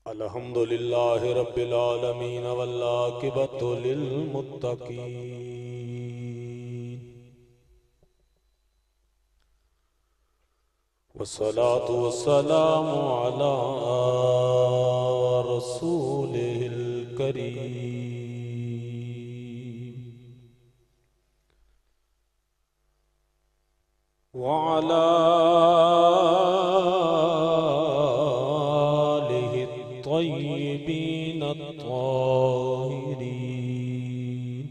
الحمد لله رب العالمين والعاقبة للمتقين والصلاة والسلام على رسوله الكريم وعلى الطيبين الطاهرين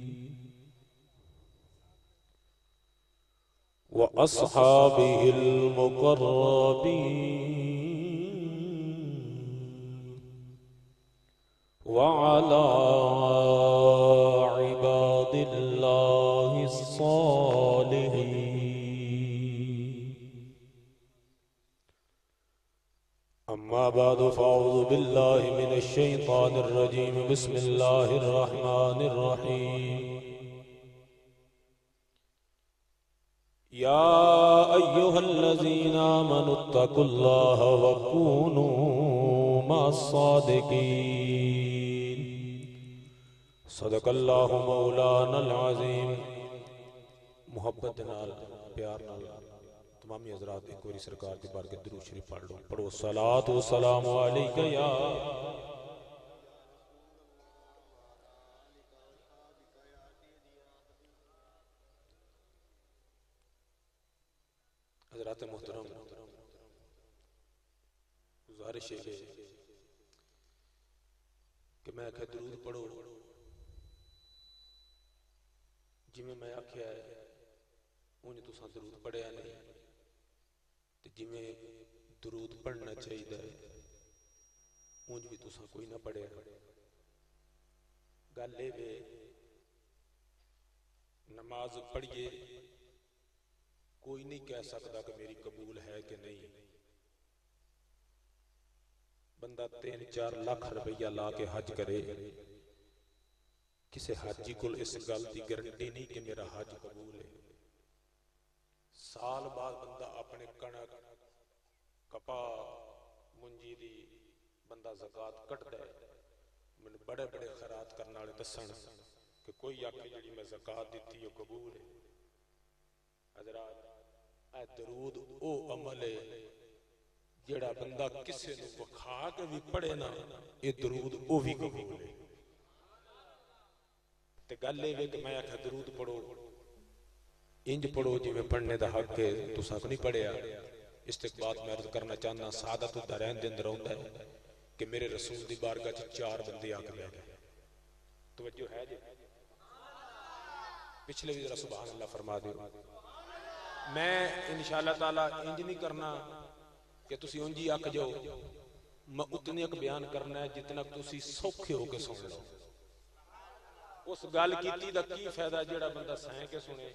وأصحابه المقربين وعلى عباد الله الصالحين. أما بعد فأعوذ بالله من الشيطان الرجيم. بسم الله الرحمن الرحيم. يا أيها الذين آمنوا اتقوا الله وكونوا مع الصادقين. صدق الله مولانا العظيم. محبت نال پیار نال تمامی حضرات ایک باری سرکار کی بارگاہ درود شریف پڑھ لو. پڑھو صلاۃ و سلام علیک یا حضرات محترم. گزارش ہے کہ میں آکھا درود پڑھو جی میں آکھا ہے انہیں تو ساتھ درود پڑھیا نہیں جی میں درود پڑھنا چاہیے اونج بھی تساں کوئی نہ پڑھے. گل یہ نماز پڑھیے کوئی نہیں کہہ سکتا کہ میری قبول ہے کہ نہیں. بندہ 3-4 لاکھ روپیہ لا کے حج کرے کسی حاجی کو اس گل کی گارنٹی نہیں کہ میرا حج قبول ہے. سال بعد بندہ اپنے کنک کپا منجی دی بندہ زکات کٹ دے. میں بڑے بڑے خیرات کرنے والے دسن کہ کوئی آکھے جڑی میں زکات دیتی وہ قبول ہے. حضرات اے درود او عمل ہے جڑا بندہ کسے نو وکھا کے بھی پڑھے نا یہ درود او بھی قبول ہے. تے گل یہ کہ میں آکھا درود پڑھو انج پڑھو جی میں پڑھنے دا حق ہے تو سب نہیں پڑھیا. استقبال میں عرض کرنا چاہنا سعادت الدارین دے اندر ہوندا ہے کہ میرے رسول دی بارگاہ چ 4 بندے آ کے بیٹھ گئے. توجہ ہے جی پچھلے بھی ذرا سبحان اللہ فرما دیو. میں انشاءاللہ تعالی انج نہیں کرنا کہ تسی انجی آکھ جاؤ. میں اتنے ایک بیان کرنا ہے جتنا تسی سوکھے ہو کے سن لو. اس گل کیتی دا کی فائدہ جڑا بندہ سہیں کے سنے.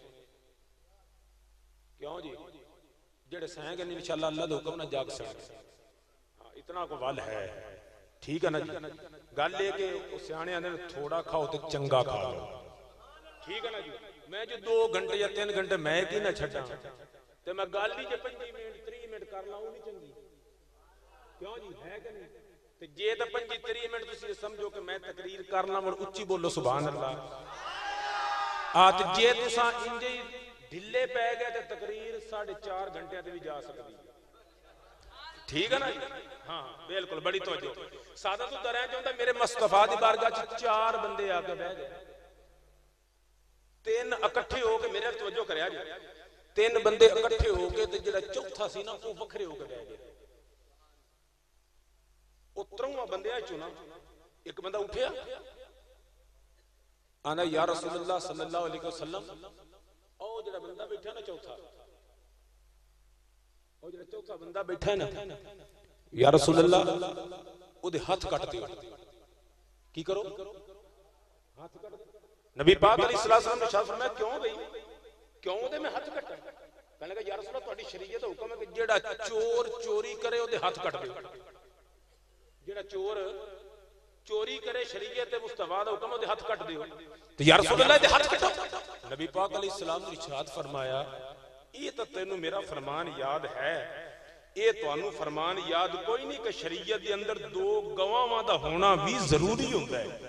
کیوں جی جڑے سہیں گے انشاءاللہ اللہ دے حکم نہ جاگ سکتے. اتنا کو ول ہے ٹھیک ہے نا جی. گل یہ کہ سیانے آنے تھوڑا کھاؤ تو چنگا کھا لو. ٹھیک ہے نا جی. میں جو 2 گھنٹے یا 3 گھنٹے میں کی نہ چھٹا تے میں گل ہی جو 25 منٹ 30 منٹ کر لاؤں نہیں چنگی. کیوں جی ہے کہ نہیں. تے جے تے 25-30 منٹ تسی سمجھو کہ میں تقریر کرنا مڑ اچھی بولو سبحان اللہ. تے جے تساں انجے ڈھلے پہ گئے تے تقریر 4.5 گھنٹے تے بھی جا سکتی. ٹھیک ہے نا جی. ہاں بالکل بڑی توجہ. سادہ تو دریں جو میرے مصطفیٰ دی بارگاہ چ 4 بندے آ کے بیٹھ گئے. 3 اکٹھے ہو کے میرے توجہ کریا جی. 3 بندے اکٹھے ہو کے تے جڑا چوتھا سی نا وہ وکھرے ہو کے بیٹھ گئے. او 3 بندے چوں نا ایک بندہ اٹھیا آنا یا رسول اللہ صلی اللہ علیہ وسلم. او جڑا بندہ بیٹھا نا چوتھا او جڑا چوتھا بندہ بیٹھا نا یا رسول اللہ او دے ہاتھ کٹ دیو. کی کرو ہاتھ کٹ. نبی پاک علیہ السلام نے ارشاد فرمایا کیوں بھئی کیوں دے میں ہاتھ کٹا. کہنے لگا یا رسول اللہ تہاڈی شریعت دا حکم ہے کہ جڑا چور چوری کرے او دے ہاتھ کٹ دیو. جڑا چور چوری کرے شریعت مصطفیٰ دا حکم دے ہاتھ کٹ دیو. تو یا رسول اللہ دے ہاتھ کٹو. نبی پاک علیہ السلام نے ارشاد فرمایا یہ تو تینوں میرا فرمان یاد ہے یہ تانوں فرمان یاد کوئی نہیں کہ شریعت دے اندر دو گواہاں دا ہونا بھی ضروری ہوتا ہے.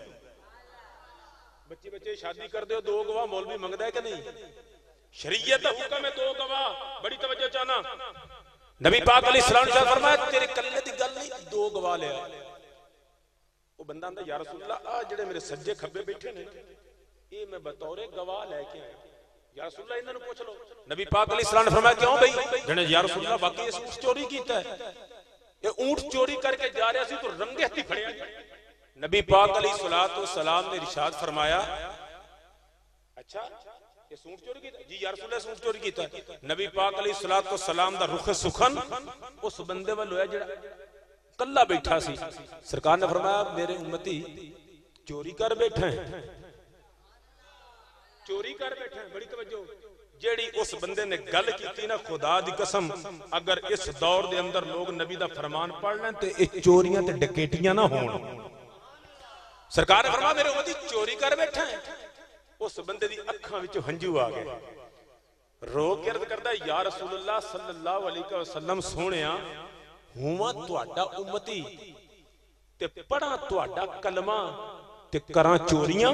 بچے شادی کر دے دو گواہ مولوی منگدا ہے کہ نہیں؟ شریعت دا حکم ہے دو گواہ. بڑی توجہ چاہنا. نبی پاک علیہ السلام نے فرمایا تیرے کلے دی گل نہیں دو گواہ لے آ. وہ بندہ آندا یا رسول اللہ آ جڑے میرے سجے کھبے بیٹھے نے یہ میں بطور گواہ لے کے آیا. یا رسول اللہ انہاں نوں پوچھ لو. نبی پاک علیہ السلام نے فرمایا کیوں بھائی؟ جنے یا رسول اللہ واقعی اس اونٹ چوری کیتا ہے. یہ اونٹ چوری کر کے جا رہا سی تو رنگے ہتھی پھڑیا. نبی پاک علیہ الصلوۃ والسلام نے ارشاد فرمایا اچھا یہ اونٹ چوری کیتا؟ جی یا رسول اللہ اونٹ چوری کیتا ہے. نبی پاک علیہ الصلوۃ والسلام دا رخ سخن اس بندے ول ہویا جڑا کلا بیٹھا سی. سرکار نے فرمایا میرے امتی چوری کر بیٹھے ہیں چوری کر بیٹھے ہیں. بڑی توجہ. جیڑی اس بندے نے گل کیتی نا خدا دی قسم اگر اس دور دے اندر لوگ نبی دا فرمان پڑھ لیں تے اے چوریاں تے ڈکیٹیاں نہ ہون. سرکار نے فرمایا میرے امتی چوری کر بیٹھے ہیں. اس بندے دی اکھاں وچ ہنجو آ گئے. رو کے عرض کردا یا رسول اللہ صلی اللہ علیہ وسلم سونیا ہواں تہاڈا امتی تے پڑھاں تہاڈا کلمہ تے کراں چوریاں.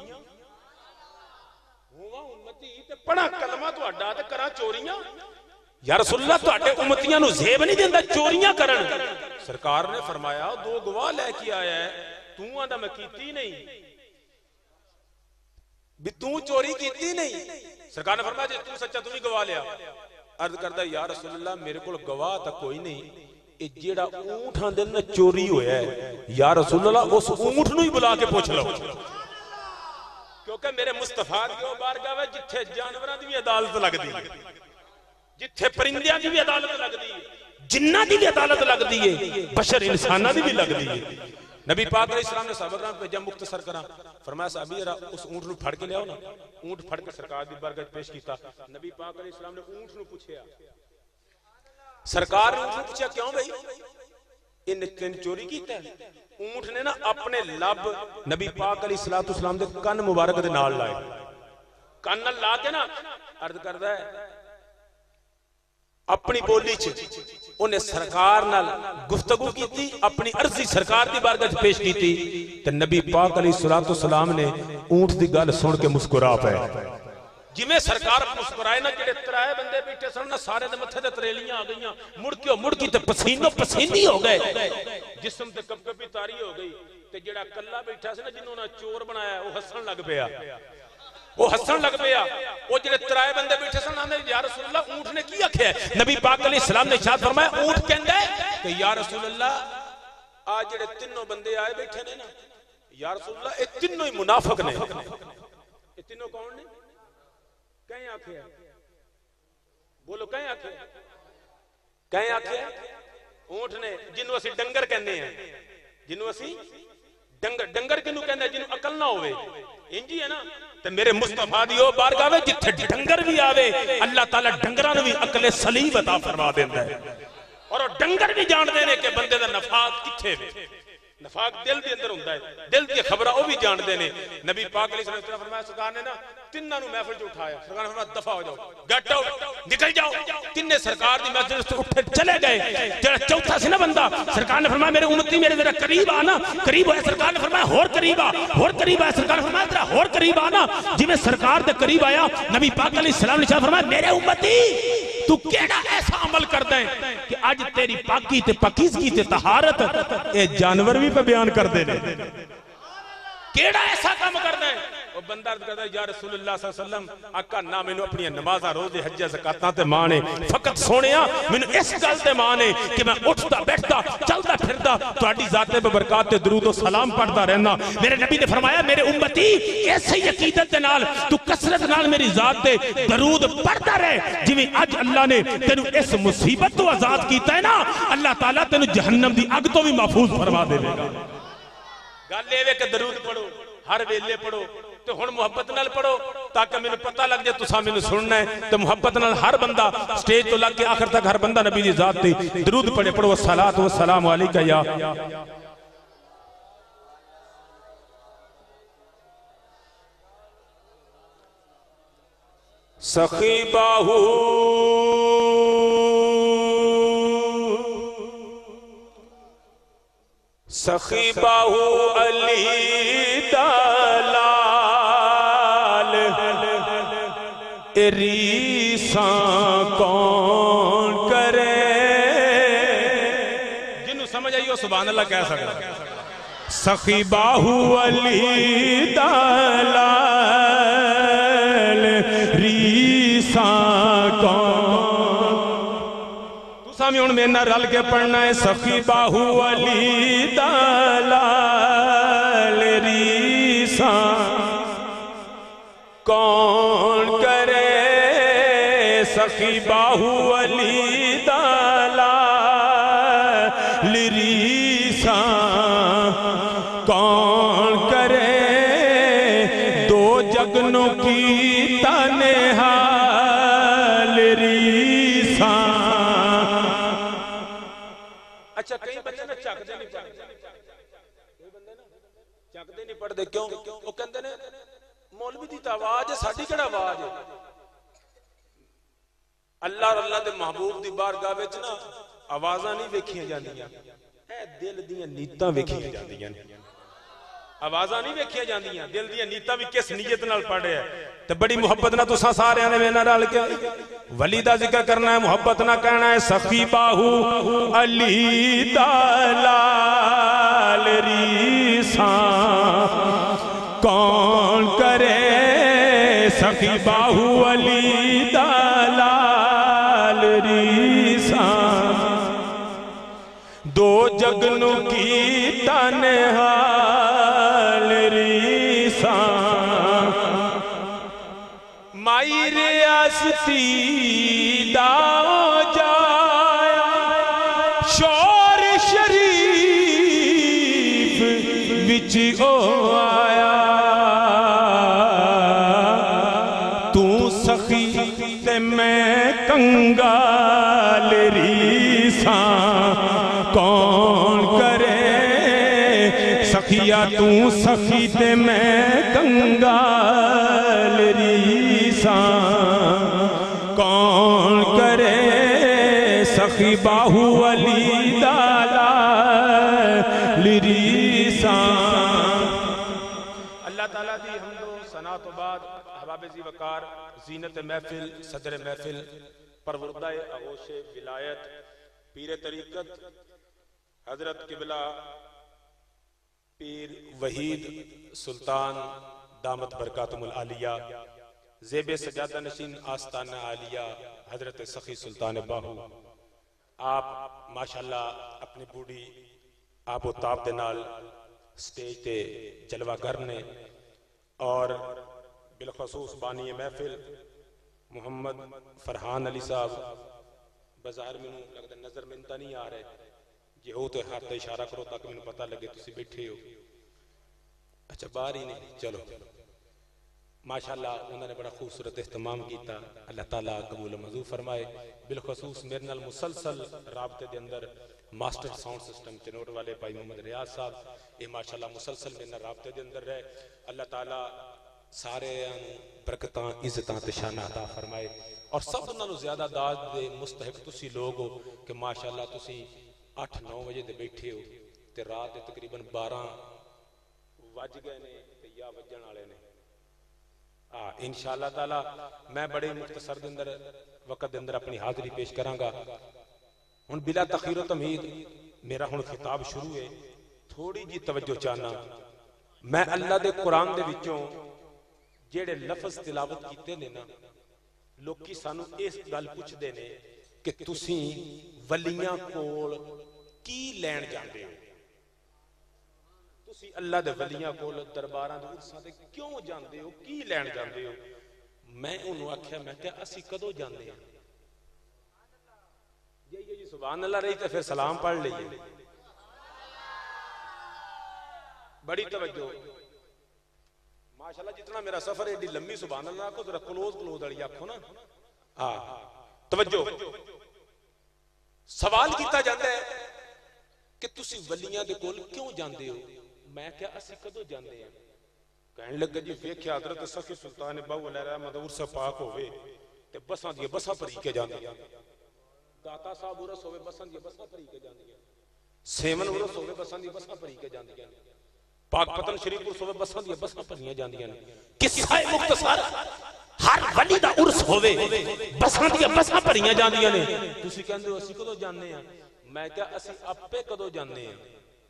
پڑھا کلمہ تہاڈا تے کراں چوریاں. یا رسول اللہ تہاڈے امتیاں نو زیب نہیں دیندا چوریاں کرن. سرکار نے فرمایا دو گواہ لے کے آیا ہے تو آندا میں کیتی نہیں بھی تو چوری کیتی نہیں. سرکار نے فرمایا جے تو سچا تو ہی گواہ لیا. عرض کردا یا رسول اللہ میرے کول گواہ تا کوئی نہیں اے جیڑا اونٹاں دے نال چوری ہویا ہے یا رسول اللہ اس اونٹ نو ہی بلا کے پوچھ لو. کیونکہ میرے مصطفیٰ کی وہ بارگاہ ہے جتھے جانوراں دی بھی عدالت لگدی ہے جتھے پرندیاں دی بھی عدالت لگدی ہے جناں دی بھی عدالت لگدی ہے بشر انساناں دی بھی لگدی ہے. نبی پاک علیہ السلام نے صحابہ کرام کو جب مختصر کراں فرمایا صحابی ذرا اس اونٹ نو پھڑ کے لے آؤ نا. اونٹ پھڑ کے سرکار دی بارگاہ پیش کیتا. نبی پاک علیہ السلام نے اونٹ نو پوچھیا. سرکار نے اونٹ نو پوچھیا کیوں بھائی ان تین چوری کیتا ہے؟ اونٹ نے نا اپنے لب نبی پاک علیہ الصلوۃ والسلام دے کن مبارک دے نال لائے. کن نال لا کے نا عرض کردا ہے اپنی بولی چ انہیں سرکار نال گفتگو کیتی اپنی عرضی سرکار دی بارگاہ پیش کیتی تے نبی پاک علیہ الصلوۃ والسلام نے اونٹ دی گل سن کے مسکرا پے. جویں سرکار مسکرائے نا جڑے ترائے بندے بیٹھے سن نا سارے دے متھے تے تریلیاں آ گئیاں مڑکی تے پسینو پسینی ہو گئے جسم تے کپ کپی تاری ہو گئی. تے جڑا کلا بیٹھا سی نا جنہوں نے چور بنایا وہ ہسن لگ پیا وہ جڑے ترائے بندے بیٹھے سن نے یا رسول اللہ اونٹ نے کی آکھیا ہے؟ نبی پاک علیہ السلام نے ارشاد فرمایا اونٹ کہندا ہے کہ یا رسول اللہ آ جڑے تینوں بندے آئے بیٹھے نے نا یا رسول اللہ اے تینوں ہی منافق نے. اے تینوں کون نے؟ کہیں آکھیا بولو کہیں آکھیا اونٹ نے جنوں اسی ڈنگر کہنے ہیں جنوں اسی ڈنگر کنوں کہندے جنوں عقل نہ ہوئے انجی ہے نا. تے میرے مصطفیٰ دی او بارگاہ وچ جتھے ڈنگر بھی آوے اللہ تعالی ڈنگراں نوں بھی عقل سلیم عطا فرما دیندا ہے. اور وہ ڈنگر بھی جان دے نے کہ بندے دا نفاق کتھے وے. نفاق دل دے اندر ہوندا ہے دل دی خبراں او بھی جان دے نے. نبی پاک علیہ السلام نے فرمایا سرکار نے نا تیناں نوں محفل چ اٹھایا. سرکار نے فرمایا دفع ہو جاؤ گٹ آؤٹ نکل جاؤ. تینے سرکار دی محفل سے اٹھ چلے گئے. جڑا چوتھا سی نا بندہ سرکار نے فرمایا میرے امتی میرے ذرا قریب آنا. قریب ہوئے سرکار نے فرمایا ہور قریب آ سرکار نے فرمایا ذرا ہور قریب آنا. جویں سرکار دے قریب آیا نبی پاک علیہ السلام نے فرمایا میرے امتی تو کیڑا ایسا عمل کردا ہے کہ آج تیری پاکی تے پاکیزگی تے طہارت اے جانور بھی پہ بیان کر دے نے. کیڑا ایسا کام کردا ہے؟ وہ بندہ عرض کردا ہے یا رسول اللہ صلی اللہ علیہ وسلم آقا نہ مینوں اپنی نمازاں روزے حج زکاتاں تے ماں نے فقط سونیا مینوں اس گل تے ماں نے کہ میں اٹھدا بیٹھدا چلدا پھردا تہاڈی ذات برکات تے درود و سلام پڑھدا رہنا. میرے نبی نے فرمایا میرے امتی ایسی عقیدت دے نال تو کثرت نال میری ذات تے درود پڑھدا رہ جویں اج اللہ نے تینوں اس مصیبت تو آزاد کیتا ہے نا اللہ تعالیٰ تینوں جہنم دی اگ تو بھی محفوظ فرما دے گا. گل اے کہ درود پڑھو ہر ویلے پڑھو تو ہن محبت نال پڑھو تاکہ مینوں پتہ لگ جائے تساں مینوں سننا ہے. تو محبت نال ہر بندہ سٹیج تو لگ کے آخر تک ہر بندہ نبی دی ذات تے درود پڑھے. پڑھو الصلاۃ والسلام علیکہ یا سخی باہو سخی باہو علی دلال ریساں کون کرے. جنہوں سمجھ آئیو سبحان اللہ کہہ سکتا. سخی باہو علی دلال ریساں کون. تو سامنے ان میں نہ رل کے پڑھنا ہے. سخی باہو علی دلال ریساں کون کرے. سخی باہو علی دلال ریساں کون کرے. دو جگنوں کی تنہال ریساں. اچھا کئی بندے نا چک دے نہیں پڑھتے. کئی بندے نا چک دے نہیں پڑھتے. کیوں؟ وہ کہندے نے مولوی دی تا آواز ہے ساڈی کیڑا آواز ہے. اللہ اور اللہ دے محبوب دی بارگاہ وچ نا آوازاں نہیں ویکھیاں جاندیاں. اے دل دیاں نیتاں ویکھیاں جاندیاں. آوازاں نہیں ویکھیاں جاندیاں. دل دیاں نیتاں بھی کس نیت نال پڑھے ہے. تے بڑی محبت نہ تساں سارے نے میرے نال کے ولی دا ذکر کرنا ہے. محبت نہ کہنا ہے. سخی باہو علی دلال ریساں کون کرے. سخی باہو علی دلال ریساں دو جگنوں کی تنہال ریساں. مائی ریاستی دا جایا شور شریف وچ او آیا. تو سخی تے میں کنگال ریساں کون کرے. سخیا تو سخی تے میں کنگال ریساں کون کرے. سخی باہو علی دلال ریساں. اللہ تعالیٰ دی حمد و ثنا تو بعد احباب ذی وقار زینت محفل صدر محفل پروردہ آغوش ولایت پیر طریقت حضرت قبلہ پیر وحید سلطان دامت برکاتم العالیہ زیب سجادہ نشین آستانہ عالیہ حضرت سخی سلطان باہو. آپ ماشاءاللہ اپنی بوڑی آپ و تاب دے نال سٹیج تے جلوہ کرنے اور بالخصوص بانی محفل محمد فرحان علی صاحب بظاہر میں لگتا نظر میں انتا نہیں آ رہے. یہ ہو تو ہاتھ تے اشارہ کرو تاکہ میں پتہ لگے تسی بیٹھے ہو. اچھا باہر ہی نہیں. چلو ماشاءاللہ انہوں نے بڑا خوبصورت اہتمام کیتا. اللہ تعالیٰ قبول و منظور فرمائے. بالخصوص میرے نال مسلسل رابطے دے اندر ماسٹر ساؤنڈ سسٹم چنوٹ والے بھائی محمد ریاض صاحب یہ ماشاءاللہ مسلسل میرے نال رابطے دے اندر رہے. اللہ تعالیٰ سارے برکتاں عزتاں تے شانہ عطا فرمائے. اور سب نالوں زیادہ داد دے مستحق تسی لوگ ہو کہ ماشاءاللہ تسی 8-9 بجے دے بیٹھے ہو تے رات دے تقریباً 12 وج گئے نے تے یا وجن والے نے. انشاءاللہ تعالی میں بڑے مختصر دے اندر وقت دے اندر اپنی حاضری پیش کراں گا. ہن بلا تخیر و تمہید میرا ہن خطاب شروع ہے. تھوڑی جی توجہ چاہنا. میں اللہ دے قرآن دے وچوں جیڑے لفظ تلاوت کیتے نے نا لوکی سانو اس گل پوچھ دے نے کہ تسیں ولیاں کول کی لین جاندے ہو. تسی اللہ دے ولیاں کول درباراں دے عرصاں تے کیوں جاندے ہو کی لین جاندے ہو. میں انہوں آکھیا میں کہ اسی کدوں جاندے ہیں. یہ سبحان اللہ رہی تے پھر سلام پڑھ لئیے. بڑی توجہ ماشاءاللہ جتنا میرا سفر ہے ایڈی لمبی سبحان اللہ کو ذرا کلوز والی آنکھو نا. توجہ سوال کیتا جاتا ہے کہ تسی ولیاں دے کول کیوں جاندے ہو. میں کیا اسی کدوں جاندے ہیں. کہنے لگا جی ویکھیا حضرت سخی سلطان باہو علیہ رحمت عرصہ پاک ہوئے تے بساں دی بساں پری کے جاندے. داتا صاحب عرص ہوئے بساں دی بساں پری کے جاندے. سیون عرس ہوئے بساں دی بساں بھری کے جاندیاں نے، پاک پتن شریف عرس ہوئے بساں دی بساں بھریاں جاندیاں نے، قصہ مختصر ہر ولی دا عرس ہوئے بساں دی بساں بھریاں جاندیاں نے۔ تسی کہندے ہو اسی کدوں جاننے ہیں؟ میں کہا اسی اپے کدوں جاننے ہیں؟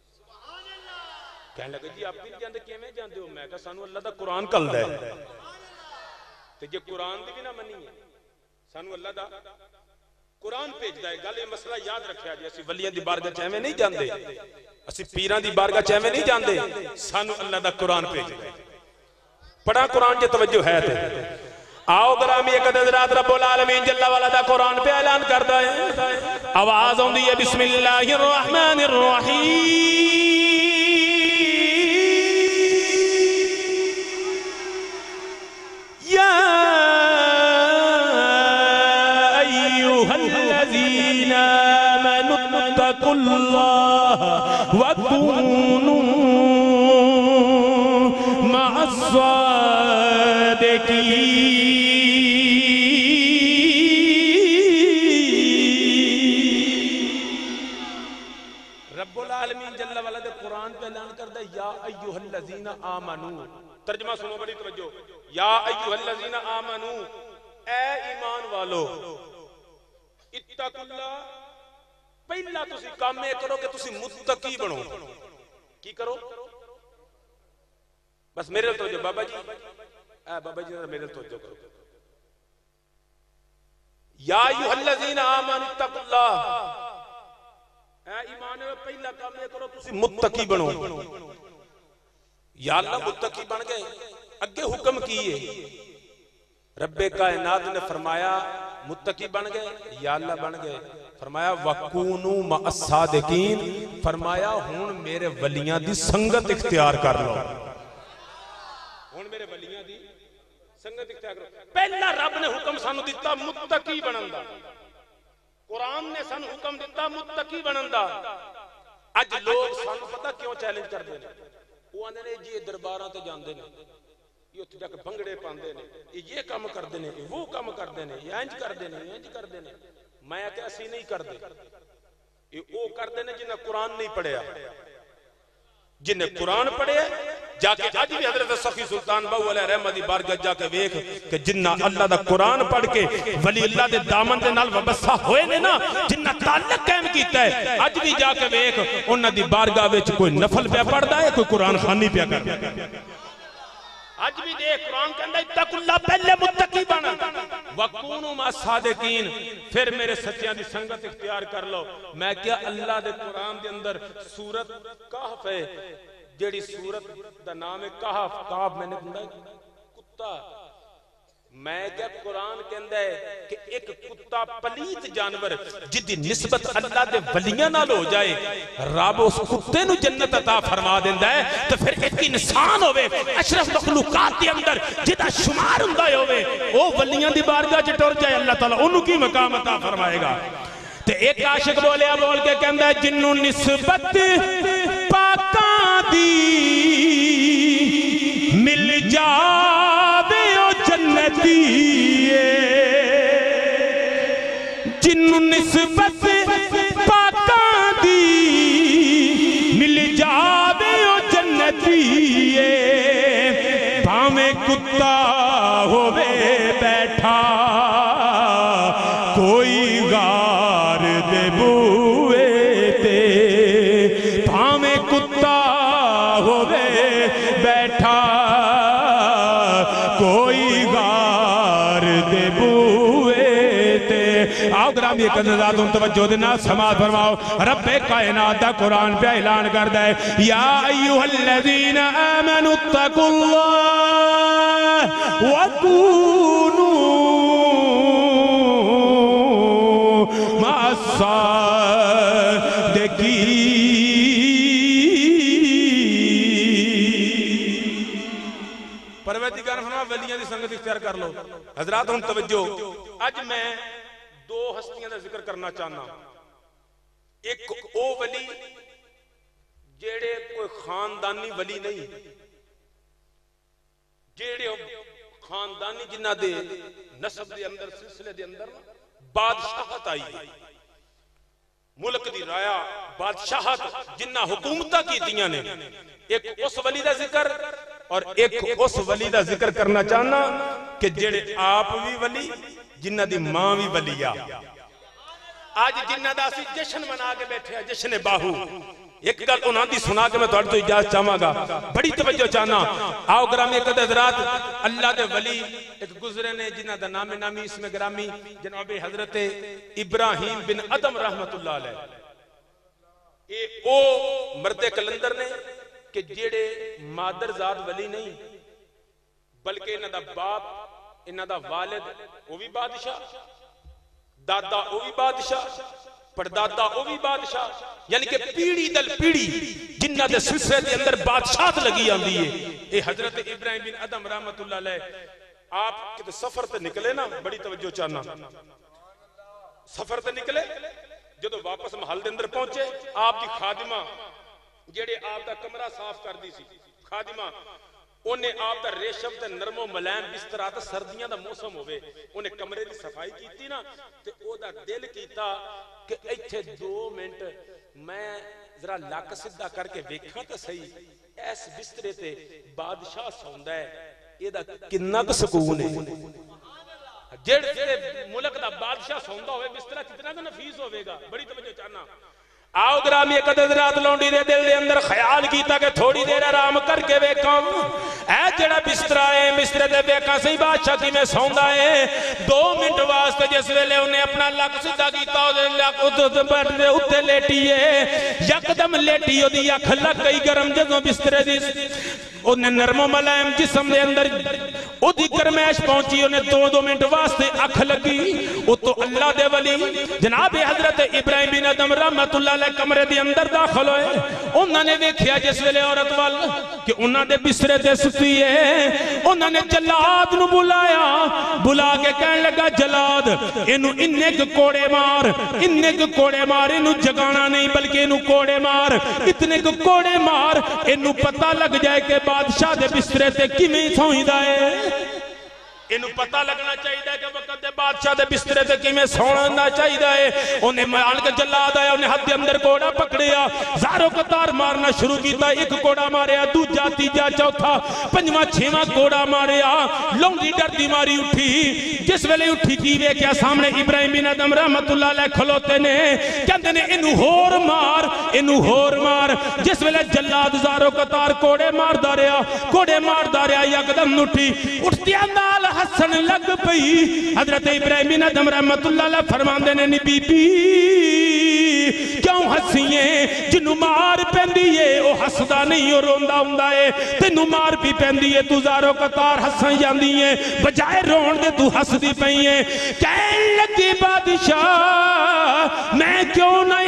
کہنے لگے جی آپ بھی جاندے کیویں جاندے ہو؟ میں کہا سانو اللہ دا قرآن کل دے تے جے قرآن دی بھی نہ منی ہے سانو اللہ دا قرآن پیج دائے گل یہ مسئلہ یاد رکھیا جی اسی ولیاں دی بارگاہ چاہویں نہیں جاندے، اسی پیران دی بارگاہ چاہویں نہیں جاندے، سانو اللہ دا قرآن پیج دائے پڑھا قرآن جے توجہ ہے تے آؤ گرامی ایک حضرات رب العالمین جل والا دا قرآن پہ اعلان کردہ ہے، آواز ہوندی ہے بسم اللہ الرحمن الرحیم یا ایوہ الذین آمنوا اتقوا اللہ وکونوا مع الصادقین۔ رب العالمین جل والا دے قرآن پہ اعلان کردہ یا ایوہ الذین آمنوا، ترجمہ سنو بڑی توجہ، یا ایوہ الذین آمنوا اے ایمان والو، اتقوا اللہ پہلا تسی کام میں کرو کہ تسی متقی بنو، کی کرو؟ بس میرے توجہ بابا جی، اے بابا جی میرے توجہ کرو، یا ایوہ الذین آمنوا اتقوا اللہ اے ایمان میں پہلا کام یہ کرو تسی متقی بنو۔ یا اللہ متقی بن گئے، اگے حکم کیے رب کائنات نے فرمایا متقی بن گئے، یا اللہ بن گئے، فرمایا وَكُونُوا مَعَ الصَّادِقِينَ، فرمایا ہون میرے ولیاں دی سنگت اختیار کر لو، ہون میرے ولیاں دی سنگت اختیار کرو۔ پہلا رب نے حکم سانو دیتا متقی بنندا، قرآن نے سانو حکم دیتا متقی بنندا۔ اج لوگ سانو پتہ کیوں چیلنج کر دے وہ آنے نے جی درباراں تے جاندے نے، یہ اتنے جا کے بھنگڑے پاندے نے، یہ کام کردے نے، وہ کام کردے نے، یہ انج کردے نے، یہ انج کردے نے۔ میں کہ اسی نہیں کردے، یہ وہ کردے نے جنہیں قرآن نہیں پڑھیا، جنہیں قرآن پڑھیا جا کے اج بھی حضرت صفی سلطان باو علیہ رحمہ دی بارگاہ جا کے ویکھ کہ جنہ اللہ دا قرآن پڑھ کے ولی اللہ دے دامن دے نال وابستہ ہوئے نے نا، جنہ تعلق قائم کیتا ہے، اج بھی جا کے ویکھ انہ دی بارگاہ وچ کوئی نفل پہ پڑھدا ہے، کوئی قرآن خوانی پہ کردا ہے۔ آج بھی دیکھ قرآن کے اندر اتقوا اللہ پہلے متقی بنا، وَكُونُوا مَعَ الصَّادِقِينَ، پھر میرے سچیاں دی سنگت اختیار کر لو۔ میں کیا اللہ دے قرآن دے اندر سورت کہف ہے، جیڑی سورت دا نام ہے کہف، کہف میں نے کہا کتا، میں کیا قرآن کے اندر ہے کہ ایک کتا پلیت جانور جدی نسبت اللہ دے ولیاں نال ہو جائے رب اس کتے نو جنت عطا فرما دیندا ہے، تو پھر ایک انسان ہوئے اشرف مخلوقات دے اندر جدا شمار ہوندا ہوئے او ولیاں دی بارگاہ چ ٹر جائے اللہ تعالیٰ انہوں کی مقام عطا فرمائے گا۔ تے ایک عاشق بولیا بول کے کہندا ہے جنوں نسبت پاکاں دی مل جاوے او جنتی جنوں نسبت پاکاں دی مل جاوے او جنتی بھاویں کتا ہووے بیٹھا کوئی غار دے بوئے تے، بھاویں کتا ہووے بیٹھا کوئی غار دے بوئے تے۔ آؤ گرامی ایک نظرات ان توجہ دینا سماعت فرماؤ، رب کائنات دا قرآن پہ اعلان کردہ ہے یا ایوہ الذین آمنوا اتقوا اللہ وکونوا مع الصادقین۔ پروردگار فرمایا ولیاں دی سنگت اختیار کر لو۔ حضرات ہم توجہ، اج میں دو ہستیاں دا ذکر کرنا چاہنا، ایک او ولی جیڑے کوئی خاندانی ولی نہیں، جیڑے خاندانی جنہ دے نسب دے اندر سلسلے دے اندر بادشاہت آئی ہے، ملک دی رایا بادشاہت جنہ حکومتہ کی دیاں نے، ایک اس ولی دا ذکر اور ایک اس ولی دا ذکر کرنا چاہنا کہ جڑے آپ بھی ولی جنہ دی ماں بھی ولیہ. آج جنہ دا سی جشن منا کے بیٹھے ہیں، جشن باہو. ایک گل انہاں دی سنا کے میں تو اجازت چاہاں گا، بڑی توجہ چاہنا. آؤ گرامی ایک حضرات، اللہ دے ولی ایک گزرے نے جنہ دا نامی اس میں گرامی جناب حضرت ابراہیم بن ادم رحمت اللہ علیہ. او مرد کلندر نے کہ جیڑے مادر ذات ولی نہیں بلکہ انہاں دا باپ، انہاں دا والد وہ بھی بادشاہ، دادا وہ بھی بادشاہ، پردادا وہ بھی بادشاہ، یعنی کہ پیڑی دل پیڑی جنہ دے سلسلے دے اندر بادشاہت لگی آندی ہے. اے حضرت ابراہیم بن ادم رحمت اللہ علیہ آپ کتے سفر تے نکلے نا، بڑی توجہ چاہنا، سفر تے نکلے جدو واپس محل دے اندر پہنچے، آپ دی خادمہ جیڑے آپ دا کمرہ صاف کر دی سی، خادمہ انہیں آپ دا ریشم تے نرم و ملائم بستر آتا، سردیاں دا موسم ہوئے، انہیں کمرے دی صفائی کیتی نا تے او دا دل کیتا کہ ایتھے 2 منٹ میں ذرا لاک صدہ کر کے ویکھاں تے صحیح ایس بسترے تے بادشاہ سوندا ہے، یہ دا کنہ کا سکون ہے. جڑ ملک دا بادشاہ سوندا ہوئے بسترہ کتنا کا نفیس ہوئے گا. بڑی توجہ چاہنا. آؤ گرامی ایک حضرات لونڈی دے دل دے اندر خیال کیتا کہ تھوڑی دیر آرام کر کے ویکھاں اے جڑا بسترہ ہے بسترے دے ویکھاں صحیح بادشاہ کی میں سوندا ہے. 2 منٹ واسطے جس ویلے انہیں اپنا لک سیدھا کیتا بیٹھ دے اتے لیٹی ہے، یکدم لیٹی دی اکھ لگ گئی گرم جدوں بسترے دی انہیں نرم و ملائم جسم دے اندر او دی گرمیش پہنچی، انہیں 2 منٹ واسطے اکھ لگی. او تو اللہ دے ولی جناب حضرت ابراہیم بن ادم رحمت اللہ علیہ کمرے دے اندر داخل ہوئے. انہوں نے دیکھیا جس ویلے عورت وال کہ انہوں نے بسترے تے ستی ہے، انہوں نے جلاد نو بلایا، بلا کے کہنے لگا جلاد انہوں انہیں کوڑے مار، انہوں جگانا نہیں بلکہ انہوں کوڑے مار، اتنے کوڑے مار انہوں پتہ لگ جائے کہ بادشاہ دے بسترے تے کیویں سوئیندہ ہے. انہوں پتہ لگنا چاہیے کہ وقت دے بادشاہ دے بسترے تے کیویں سونا چاہیے. انہیں مان کے جلاد آیا، انہیں ہاتھ دے اندر کوڑا پکڑیا، زاروں قطار مارنا شروع کیتا. ایک کوڑا ماریا، دوجا تیجا چوتھا پنجواں چھواں کوڑا ماریا. لونڈی ڈردی ماری اٹھی، جس ویلے اٹھی کی وے کیا سامنے ابراہیم بن ادم رحمت اللہ علیہ کھلوتے نے کہندے نے انہوں ہور مار، انہوں ہور مار. جس ویلے جلاد زاروں قطار کوڑے مار داریا یکدم اٹھی، اٹھتی اندال حسن لگ پئی. حضرت ابراہیم بن ادم رحمت اللہ علیہ فرماندے نے بی بی کیوں ہسیے، جنوں مار پیندیے او ہسدا نہیں او روندا ہوندا ہے، تینوں مار بھی پیندیے تو زاروں قطار ہسن جاندیے، بجائے رون دے تو ہسدی پئی ہے. کہن لگی بادشاہ میں کیوں نہیں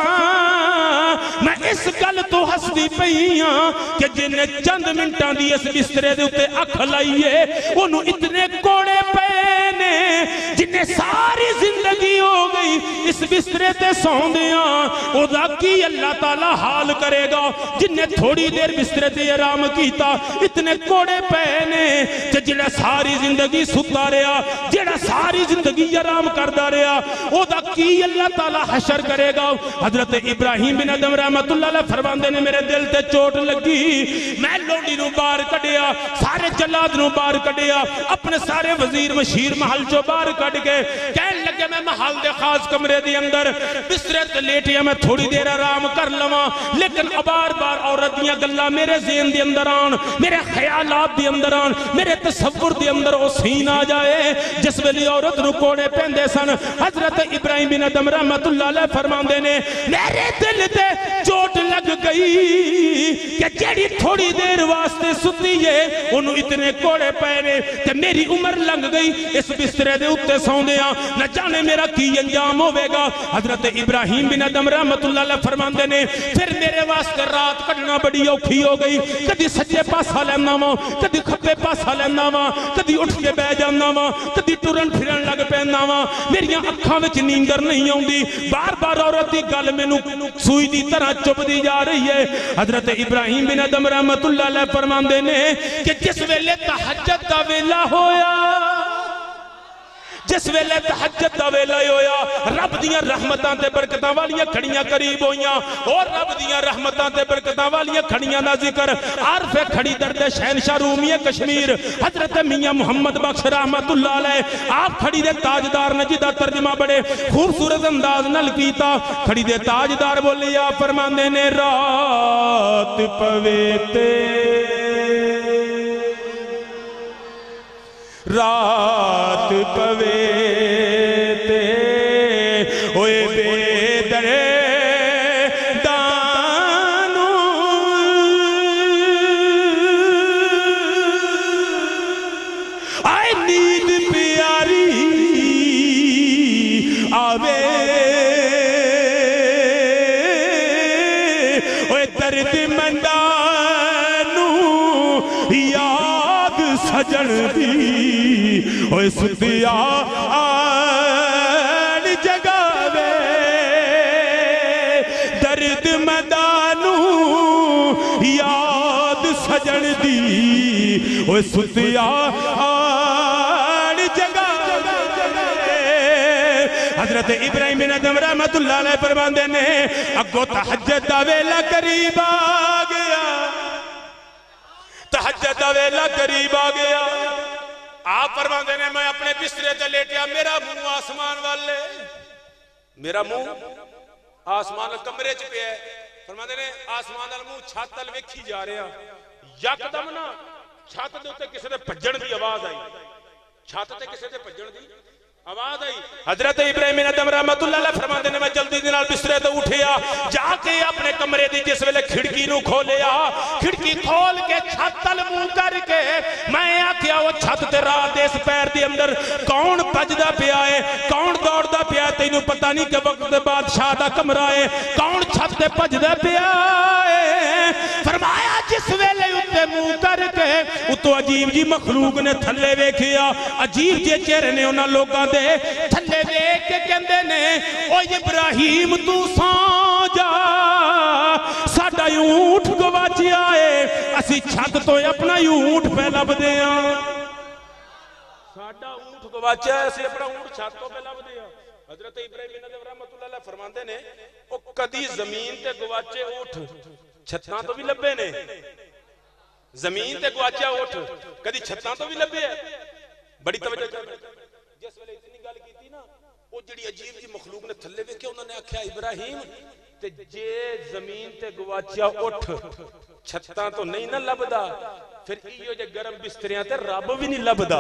ہساں، میں اس گل تو ہسدی پئی ہاں کہ جنہیں چند منٹاں دی اس بسترے دے اتے اکھ لائیے انہوں اتنے کوڑے پینے جنہیں ساری زندگی ہو گئی اس بسترے تے سوندیاں. او دا کی اللہ تعالیٰ حال کرے گا جنہیں تھوڑی دیر بسترے تے آرام کیتا، اتنے کوڑے پینے جنہیں ساری زندگی ستا رہا، جنہیں ساری زندگی آرام کردہ رہا، او دا کی اللہ تعالیٰ حشر کرے گا. حضرت ابراہیم بن ادم رحمت اللہ علیہ فرماندے نے میرے دل تے چوٹ لگی، میں لوڈی نو بار کڑیا، سارے جلاد نو بار کڑیا، اپنے سارے وزیر مشیر محل جو بار کڑ گئے. کہنے لگے میں محل دے خاص کمرے دی اندر بسترے تے لیٹیا میں تھوڑی دیر آرام کر لواں، لیکن بار بار عورت دیاں گلاں میرے ذہن دی اندر آن، میرے خیالات دی اندر آن، میرے تصور دی اندر او سین آ جائے جس ویلے عورت نو کوڑے پیندے سن. حضرت ابراہیم بن ادم رحمت اللہ علیہ فرماندے نے میرے دل تے چوٹ لگ گئی کہ جیڑی تھوڑی دیر واسطے ستی ہے انہوں اتنے کوڑے پینے تے میری عمر لنگ گئی اس بسترے دے اتے سوندیاں، نہ جانے میرا کی انجام ہوئے گا. حضرت ابراہیم بن ادم رحمت اللہ علیہ فرماندے نے پھر میرے واسطے رات کٹنا بڑی اوکھی ہو گئی، کدی سجے پاسا لینا وا، کدی کھپے پاسا لینا وا، کدی اٹھ کے بہ جانا وا، کدی ٹرن پھرن لگ پینا وا، میریاں اکھاں وچ نیندر نہیں آوندی. بار بار عورت دی گل مینوں سوئی دی طرح چپ دی جا رہی ہے. حضرت ابراہیم بن ادم رحمت اللہ علیہ فرماندے نے کہ جس ویلے تہجد دا ویلا ہویا، جس ویلے تہجد دا ویلا ہویا رب دیاں رحمتاں تے برکتاں والیاں کھڑیاں قریب ہویاں اور رب دیاں رحمتاں تے برکتاں والیاں کھڑیاں دا ذکر عارف کھڑی درد شہنشاہ رومی کشمیر حضرت میاں محمد بخش رحمت اللہ علیہ آپ کھڑی دے تاجدار نے جدا ترجمہ بڑے خوبصورت انداز نال کیتا کھڑی دے تاجدار بولے آپ فرماندے نے رات پویتے رات پویتے ہوئے بے درے دانو آئے نیند پیاری آوے ہوئے درد مندانو یاد سجن دی اوے ستیا آن جگاوے درد مدانو یاد سجن دی اوے ستیا آن جگاوے حضرت ابراہیم بن ادم رحمت اللہ علیہ فرماندے نے اگو تہجد دا ویلا قریب آ گیا تہجد دا ویلا قریب آ گیا آپ فرماندے نے میں اپنے بسترے تے لیٹیا میرا منہ آسمان والے میرا منہ آسمان کمرے چ پیا ہے فرماندے نے آسمان دا منہ چھت ال ویکھی جا رہا یکدم نا چھت دے اوتے کسے دے بھجن دی آواز آئی چھت تے کسے دے بھجن دی آواز آئی حضرت ابراہیم بن ادم رحمت اللہ علیہ فرماندے نے میں جلدی دے نال بسترے تے اٹھیا جا کے اپنے کمرے دی جس ویلے کھڑکی نو کھولیا کھڑکی کھول کے چھت تل منہ کر کے میں آکھیا وہ چھت تے رات دے اس پیر دی اندر کون بجدا پیا ہے کون دوڑدا پیا تینوں پتہ نہیں کہ وقت بادشاہ دا کمرہ ہے کون چھت تے بجدا پیا ہے فرمایا جس ویلے اتے منہ کر کے اتو عجیب جی مخلوق نے تھلے ویکھیا عجیب جے چہرے نے انہاں لوکاں تھلے دیکھ کے کہندے نے او ابراہیم تو سو جا ساڈا اونٹ گواچیا ہے اسی چھت تو اپنا اونٹ پہ لب دیاں ساڈا اونٹ گواچیا ہے اسی اپنا اونٹ چھت تو پہ لب دیاں حضرت ابراہیم بن ادم رحمت اللہ علیہ فرماندے نے او کدی زمین تے گواچے اونٹ چھتاں تو بھی لبے نے زمین تے گواچیا اونٹ کدی چھتاں تو بھی لبے ہے بڑی توجہ چاہیے جس ویلے اتنی گل کیتی نا وہ جڑی عجیب جی مخلوق نے تھلے ویکھے انہوں نے آکھیا ابراہیم تے جے زمین تے گواچیا اٹھ چھتاں تو نہیں نہ لبدا پھر ایو جے گرم بستریاں تے رب بھی نہیں لبدا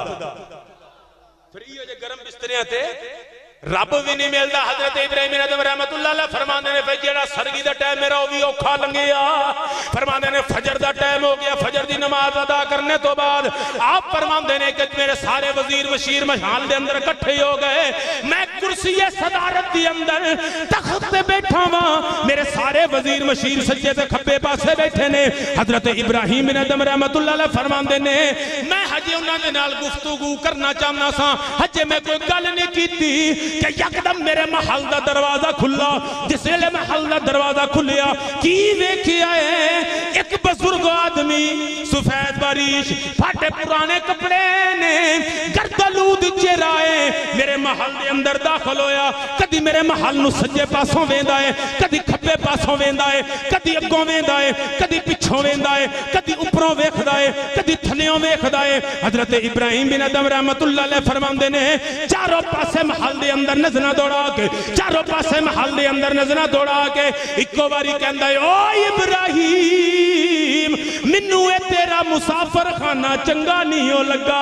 پھر ایو جے گرم بستریاں تے رب بھی نہیں ملدا حضرت ابراہیم بن ادم رحمت اللہ علیہ فرماندے نے پھر جیڑا سرگی دا ٹائم میرا وہ بھی اوکھا لنگیا فرماندے نے فجر دا ٹائم ہو گیا فجر دی نماز ادا کرنے تو بعد آپ فرماندے نے کہ میرے سارے وزیر وشیر محال دے اندر اکٹھے ہو گئے میں کرسی صدارت دی اندر تخت تے بیٹھا ہاں میرے سارے وزیر وشیر سجے تے کھبے پاسے بیٹھے نے حضرت ابراہیم بن ادم رحمت اللہ علیہ فرماندے نے میں ہجے انہاں دے نال گفتگو کرنا چاہنا سا ہجے میں کوئی گل نہیں کیتی کہ یکدم میرے محل دا دروازہ کھلا جس ویلے محل دا دروازہ کھلیا کی ویکھیا ہے ایک بزرگ آدمی سفید باریش پھاٹے پرانے کپڑے نے گردلود چہرائے میرے محل دے اندر داخل ہویا کدی میرے محل نو سجے پاسوں ویندا ہے کدی کھبے پاسوں ویندا ہے کدی اگوں ویندا ہے کدی پچھوں ویندا ہے کدی اوپروں ویکھدا ہے کدی تھلیوں ویکھدا ہے حضرت ابراہیم بن ادم رحمت اللہ علیہ فرماندے نے چاروں پاسے محل دے اندر نظرہ دوڑا کے چاروں پاسے محل دے اندر نظرہ دوڑا کے ایکو باری کہندا ہے او ابراہیم منو اے تیرا مسافر خانہ چنگا نہیں ہو لگا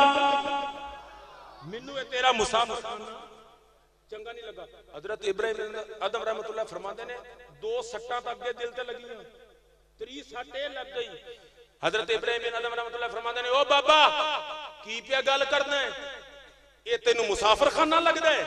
منو اے تیرا مسافر خانہ چنگا نہیں لگا حضرت ابراہیم ادم رحمت اللہ فرماندے نے دو سٹاں تک دے دل تے لگی ہیں تری سٹے لگ گئی حضرت ابراہیم ادم رحمت اللہ فرماندے نے او بابا کی پیا گل کرنا ہے یہ تینوں مسافر خانہ لگدا ہے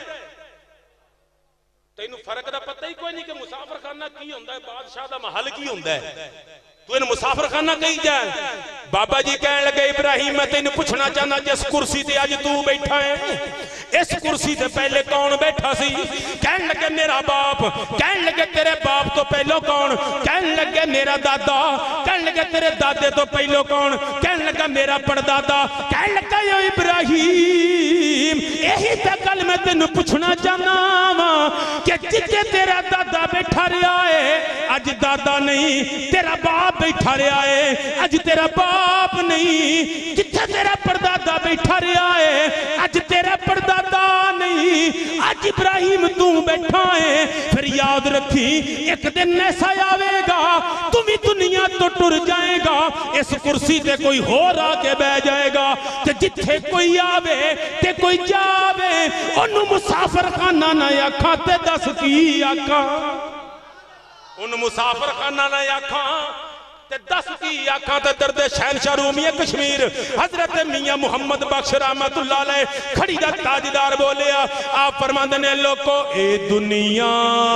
تینوں فرق دا پتہ ہی کوئی نہیں کہ مسافر خانہ کی ہوندا ہے بادشاہ دا محل کی ہوندا ہے تو ان مسافر خانہ کہیں جائے بابا جی کہنے لگے ابراہیم میں تینوں پوچھنا چاہنا جس کرسی تے آج تو بیٹھا ہے اس کرسی سے پہلے کون بیٹھا سی؟ کہن لگے میرا باپ، کہن لگے تیرے باپ تو پہلو کون؟ کہن لگے میرا دادا، کہن لگے تیرے دادے تو پہلو کون؟ کہن لگا میرا پردادا، کہن لگا یا ابراہیم یہی تے گل میں تینوں پوچھنا چاہنا کہ جتھے تیرا دادا بیٹھا رہا ہے اج دادا نہیں، تیرا باپ بیٹھا رہا ہے اج تیرا باپ نہیں، جتھے تیرا پردادا بیٹھا رہا ہے اج تیرا پردادا نہیں، اج ابراہیم تو بیٹھا ہے۔ پھر یاد رکھی ایک دن ایسا آوے گا تم بھی دنیا تو ٹر جائے گا، اس کرسی تے کوئی اور آ کے بہ جائے گا، تے جتھے کوئی آوے تے کوئی جاوے انہوں مسافر خانہ نہ آکھاں تے دس کی آکھاں، انہوں مسافر خانہ نہ آکھاں تے دس کی آکھاں تے درد شہنشاہ رومی کشمیر حضرت میاں محمد بخش رحمت اللہ علیہ کھڑی دا تاجدار بولیا، آپ فرماندے نے لوگو اے دنیا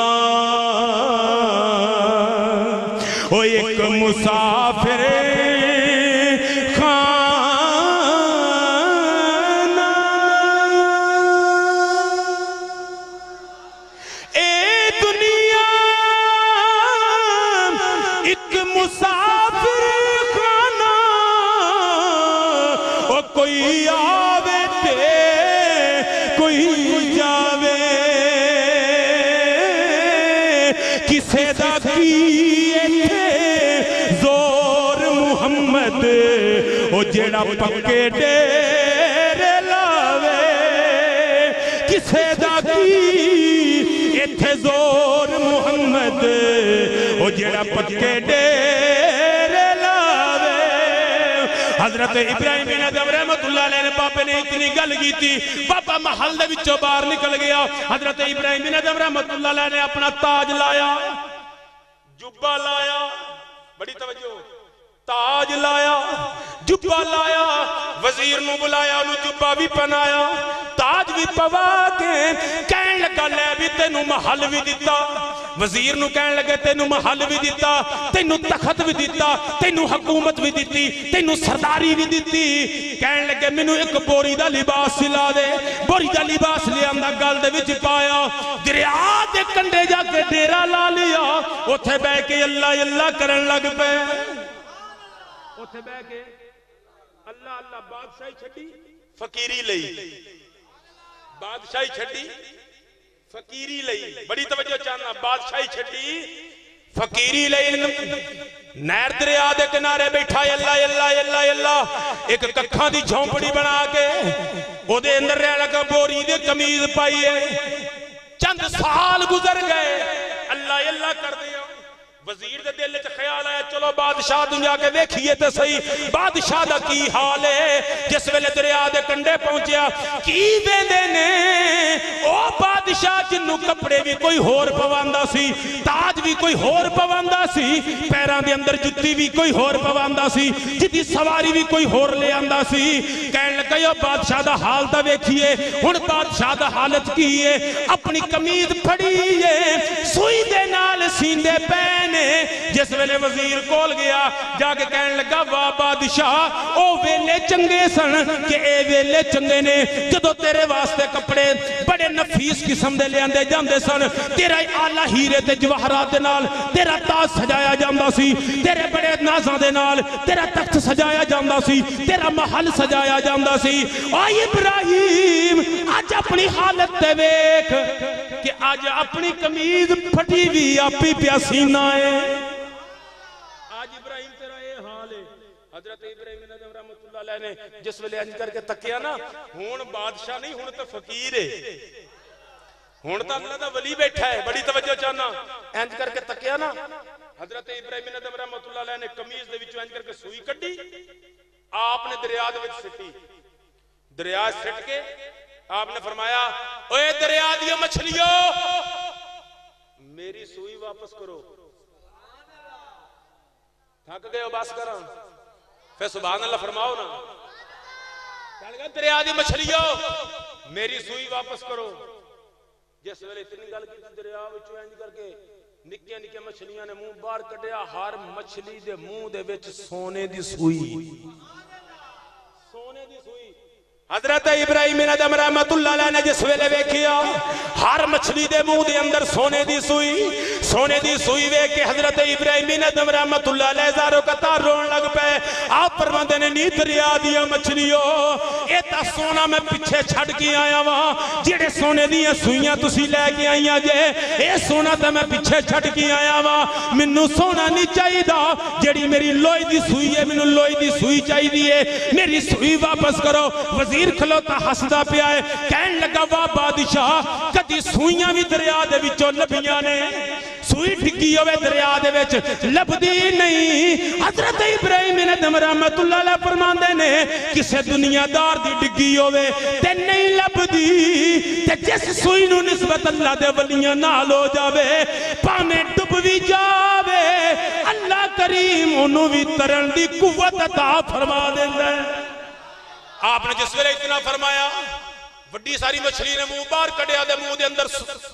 او ایک مسافر مسافر خانہ او کوئی آوے تے کوئی جاوے، کسے دا کیے تھے زور محمد او جیڑا پکے ڈیرے لاوے، کسے دا کیے تھے زور محمد او جیڑا پکے ڈیرے لاوے۔ حضرت ابراہیم بن ادم رحمت اللہ علیہ نے باپے نے اتنی گل کی تھی، باپا محل دے وچوں باہر نکل گیا، حضرت ابراہیم بن ادم رحمت اللہ علیہ نے اپنا تاج لایا، جبہ لایا، بڑی توجہ، تاج لایا، جبہ لایا، وزیر نو بلایا انہوں جبہ بھی پہنایا، تاج بھی پوا کے کہن لگا لے بھی تینوں محل بھی دیتا، وزیر نو کہن لگے تینوں محل بھی دیتا، تینوں تخت بھی دیتا، تینوں حکومت بھی دیتی، تینوں سرداری بھی دیتی، کہن لگے منو ایک بوری دا لباس سلا دے، بوری دا لباس لے اندہ گل دے وچ پایا، دریا دے کنڈے جا کے ڈیرا لا لیا، اتھے بے کے اللہ اللہ کرن لگ پے، اتھے بے کے اللہ اللہ، بادشاہی چھڑی فقیری لئی، بادشاہی چھڑی فقیری لئی، بڑی توجہ چاہنا، بادشاہی چھڑی فقیری لئی، نہر دریا دے کنارے بیٹھا اللہ اللہ اللہ اللہ، ایک ککھاں دی جھونپڑی بنا کے او دے اندر رہ لگا بوری دے کمیز پائی ہے، چند سال گزر گئے اللہ اللہ کر دیا، وزیر دے دل چ خیال آیا چلو بادشاہ دنیا کے دیکھئے تے صحیح بادشاہ دا کی حال ہے، جس ویلے دریا دے کنڈے پہنچیا کی ویندے نے او بادشاہ جنوں کپڑے بھی کوئی ہور پواندہ سی، تاج بھی کوئی ہور پواندہ سی، پیران دے اندر جتی بھی کوئی ہور پواندہ سی، جتی سواری بھی کوئی ہور لے آندہ سی، کہنے لگا یا بادشاہ دا حال دا دیکھئے، ہن بادشاہ دا حالت کیے، اپنی کمید پھڑیے، سوئی دے نال سیندے پین، جس ویلے وزیر کول گیا جا کے کہنے لگا واہ بادشاہ او ویلے چنگے سن کہ اے ویلے چنگے نے، جدو تیرے واسطے کپڑے بڑے نفیس قسم دے لے آندے جاندے سن، تیرا آلہ ہیرے تے جواہرات دے نال تیرا تاج سجایا جاندہ سی، تیرے بڑے نازاں دے نال تیرا تخت سجایا جاندہ سی، تیرا محل سجایا جاندہ سی، اے ابراہیم آج اپنی حالت تے ویکھ کہ آج اپنی کمیز پھٹی بھی آپی پیاسینہ ہے، آج ابراہیم تیرا اے حال ہے۔ حضرت ابراہیم بن ادم رحمت اللہ علیہ نے جس ویلے انج کر کے تکیا نا، ہون بادشاہ نہیں ہون تو فقیر ہے، ہون تو اللہ دا ولی بیٹھا ہے، بڑی توجہ چاہنا، انج کر کے تکیا نا، حضرت ابراہیم بن ادم رحمت اللہ علیہ نے کمیز دے وچوں انج کر کے سوئی کڈی، آپ نے دریا دے وچ سٹی، دریا سٹ کے آپ نے فرمایا اوے دریا دیو مچھلیوں میری سوئی واپس کرو، تھک گئے ہو بس کرو، پھر سبحان اللہ فرماؤ نا، کہنے لگا دریا دی مچھلیوں میری سوئی واپس کرو، جس ویلے اتنی گل کی دریا وچوں انج کر کے نکے نکے مچھلیاں نے منہ باہر کڈیا، ہر مچھلی دے منہ دے وچ سونے دی سوئی، سونے دی سوئی، حضرت ابراہیم ندم رحمت اللہ علیہ نے جس ویلے ویکھیا ہر مچھلی دے منہ دے اندر سونے دی سوئی ویکھ کے حضرت ابراہیم ندم رحمت اللہ علیہ زارو قطار رون لگ پے. آپ فرماندے نے نی دریا دیا مچھلیو اے تا سونا میں پیچھے چھڑ کے آیا وا جڑے سونے دیاں سوئیاں تسی لے کے آئیاں جے اے سونا تے میں پیچھے چھڑ کے آیا وا مینوں سونا نہیں چاہیدا جڑی میری لوئی دی سوئی ہے مینوں لوئی دی سوئی چاہیے میری سوئی واپس کرو. وزیر کھلوتا ہسدا پیا ہے کہن لگا واہ بادشاہ کدی سوئیاں بھی دریا دے وچوں لبیاں نے سوئی ڈگی ہوئے دریا دے وچ لبدی نہیں. حضرت ابراہیم ندم رحمت اللہ علیہ فرماندے نے کسے دنیا دار دی ڈگی ہوئے تے نہیں لبدی تے جس سوئی نو نسبت اللہ دے ولیاں نال ہو جاوے پاویں ڈب وی جاوے اللہ کریم انہوں بھی ترن دی قوت عطا فرما دیندا ہے. آپ نے جس ویلے اتنا فرمایا وڈی ساری مچھلی نے منہ باہر کڈیا دے منہ دے اندر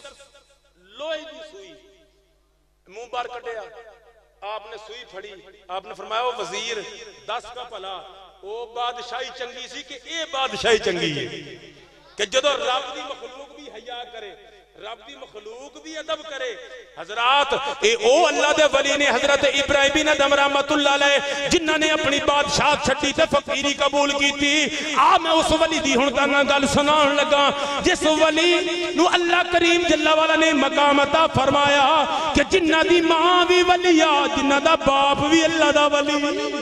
لوہے دی سوئی منہ باہر کڈیا. آپ نے سوئی پھڑی آپ نے فرمایا وہ وزیر 10 کا بھلا وہ بادشاہی چنگی سی کہ اے بادشاہی چنگی ہے کہ جدو رب دی مخلوق بھی حیا کرے رب دی مخلوق بھی ادب کرے. حضرات اے او اللہ دے ولی نے حضرت ابراہیم ندم رحمت اللہ علیہ جنہاں نے اپنی بادشاہ چھٹی تے فقیری قبول کی تھی. میں اس ولی دی ہن تاں گل سنان لگا جس ولی نو اللہ کریم جل والا نے مقام عطا فرمایا کہ جنہاں دی ماں بھی ولی آ جنہاں دا باپ بھی اللہ دا ولی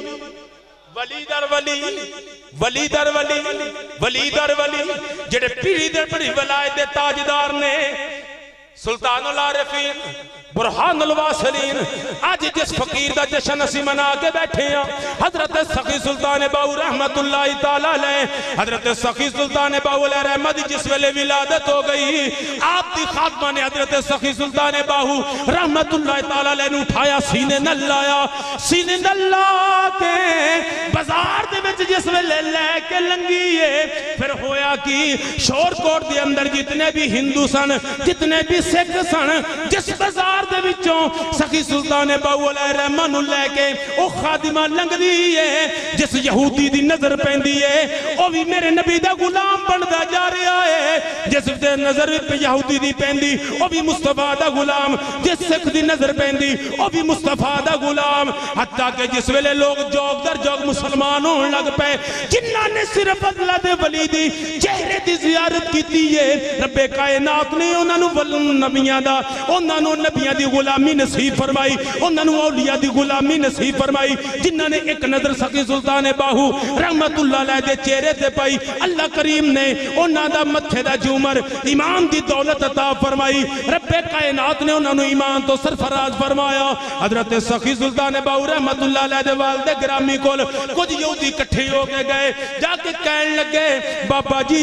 ولی در ولی ولی در ولی ولی در ولی جڑے پیری در بڑی ولایت دے تاجدار نے سلطان العارفین برہان الواصلین. آج جس فقیر دا جشن اسی منا کے بیٹھے ہیں حضرت سخی سلطان باہو رحمت اللہ تعالیٰ علیہ حضرت سخی سلطان باہو علیہ رحمت جس ویلے ولادت ہو گئی آپ دی خاتمہ نے حضرت سخی سلطان باہو رحمت اللہ تعالیٰ علیہ نے اٹھایا سینے نہ لایا سینے نہ لا کے بازار دے وچ جس ویلے لے کے لنگیے پھر ہویا کی شور کوٹ دے اندر جتنے بھی ہندو سن جتنے بھی سکھ سن جس بازار دے وچوں سخی سلطان باہو علیہ رحمن لے کے او خادمہ لنگ دیئے جس یہودی دی نظر پیندیے او بھی میرے نبی دا غلام بندا جا رہا ہے جس دے نظر پہ یہودی دی پیندی او بھی مصطفیٰ دا غلام جس سکھ دی نظر پیندی او بھی مصطفیٰ دا غلام حتیٰ کہ جس ویلے لوگ جوگ در جوگ مسلمان ہون لگ پے جنہاں نے صرف اللہ دے ولی دی چہرے دی زیارت کی دیئے رب کائنات نے انہاں نو نبیاں دا انہاں نو نبیاں دی غلامی نصیب فرمائی انہاں نو اولیاء دی غلامی نصیب فرمائی جنہاں نے ایک نظر سخی سلطان باہو رحمت اللہ علیہ دے چہرے تے پائی اللہ کریم نے انہاں دا متھے دا جومر ایمان دی دولت عطا فرمائی رب کائنات نے انہاں نو ایمان تو سرفراز فرمایا. حضرت سخی سلطان باہو رحمت اللہ علیہ دے والد گرامی کول کچھ یہودی کٹھے ہو کے گئے جا کے کہن لگے بابا جی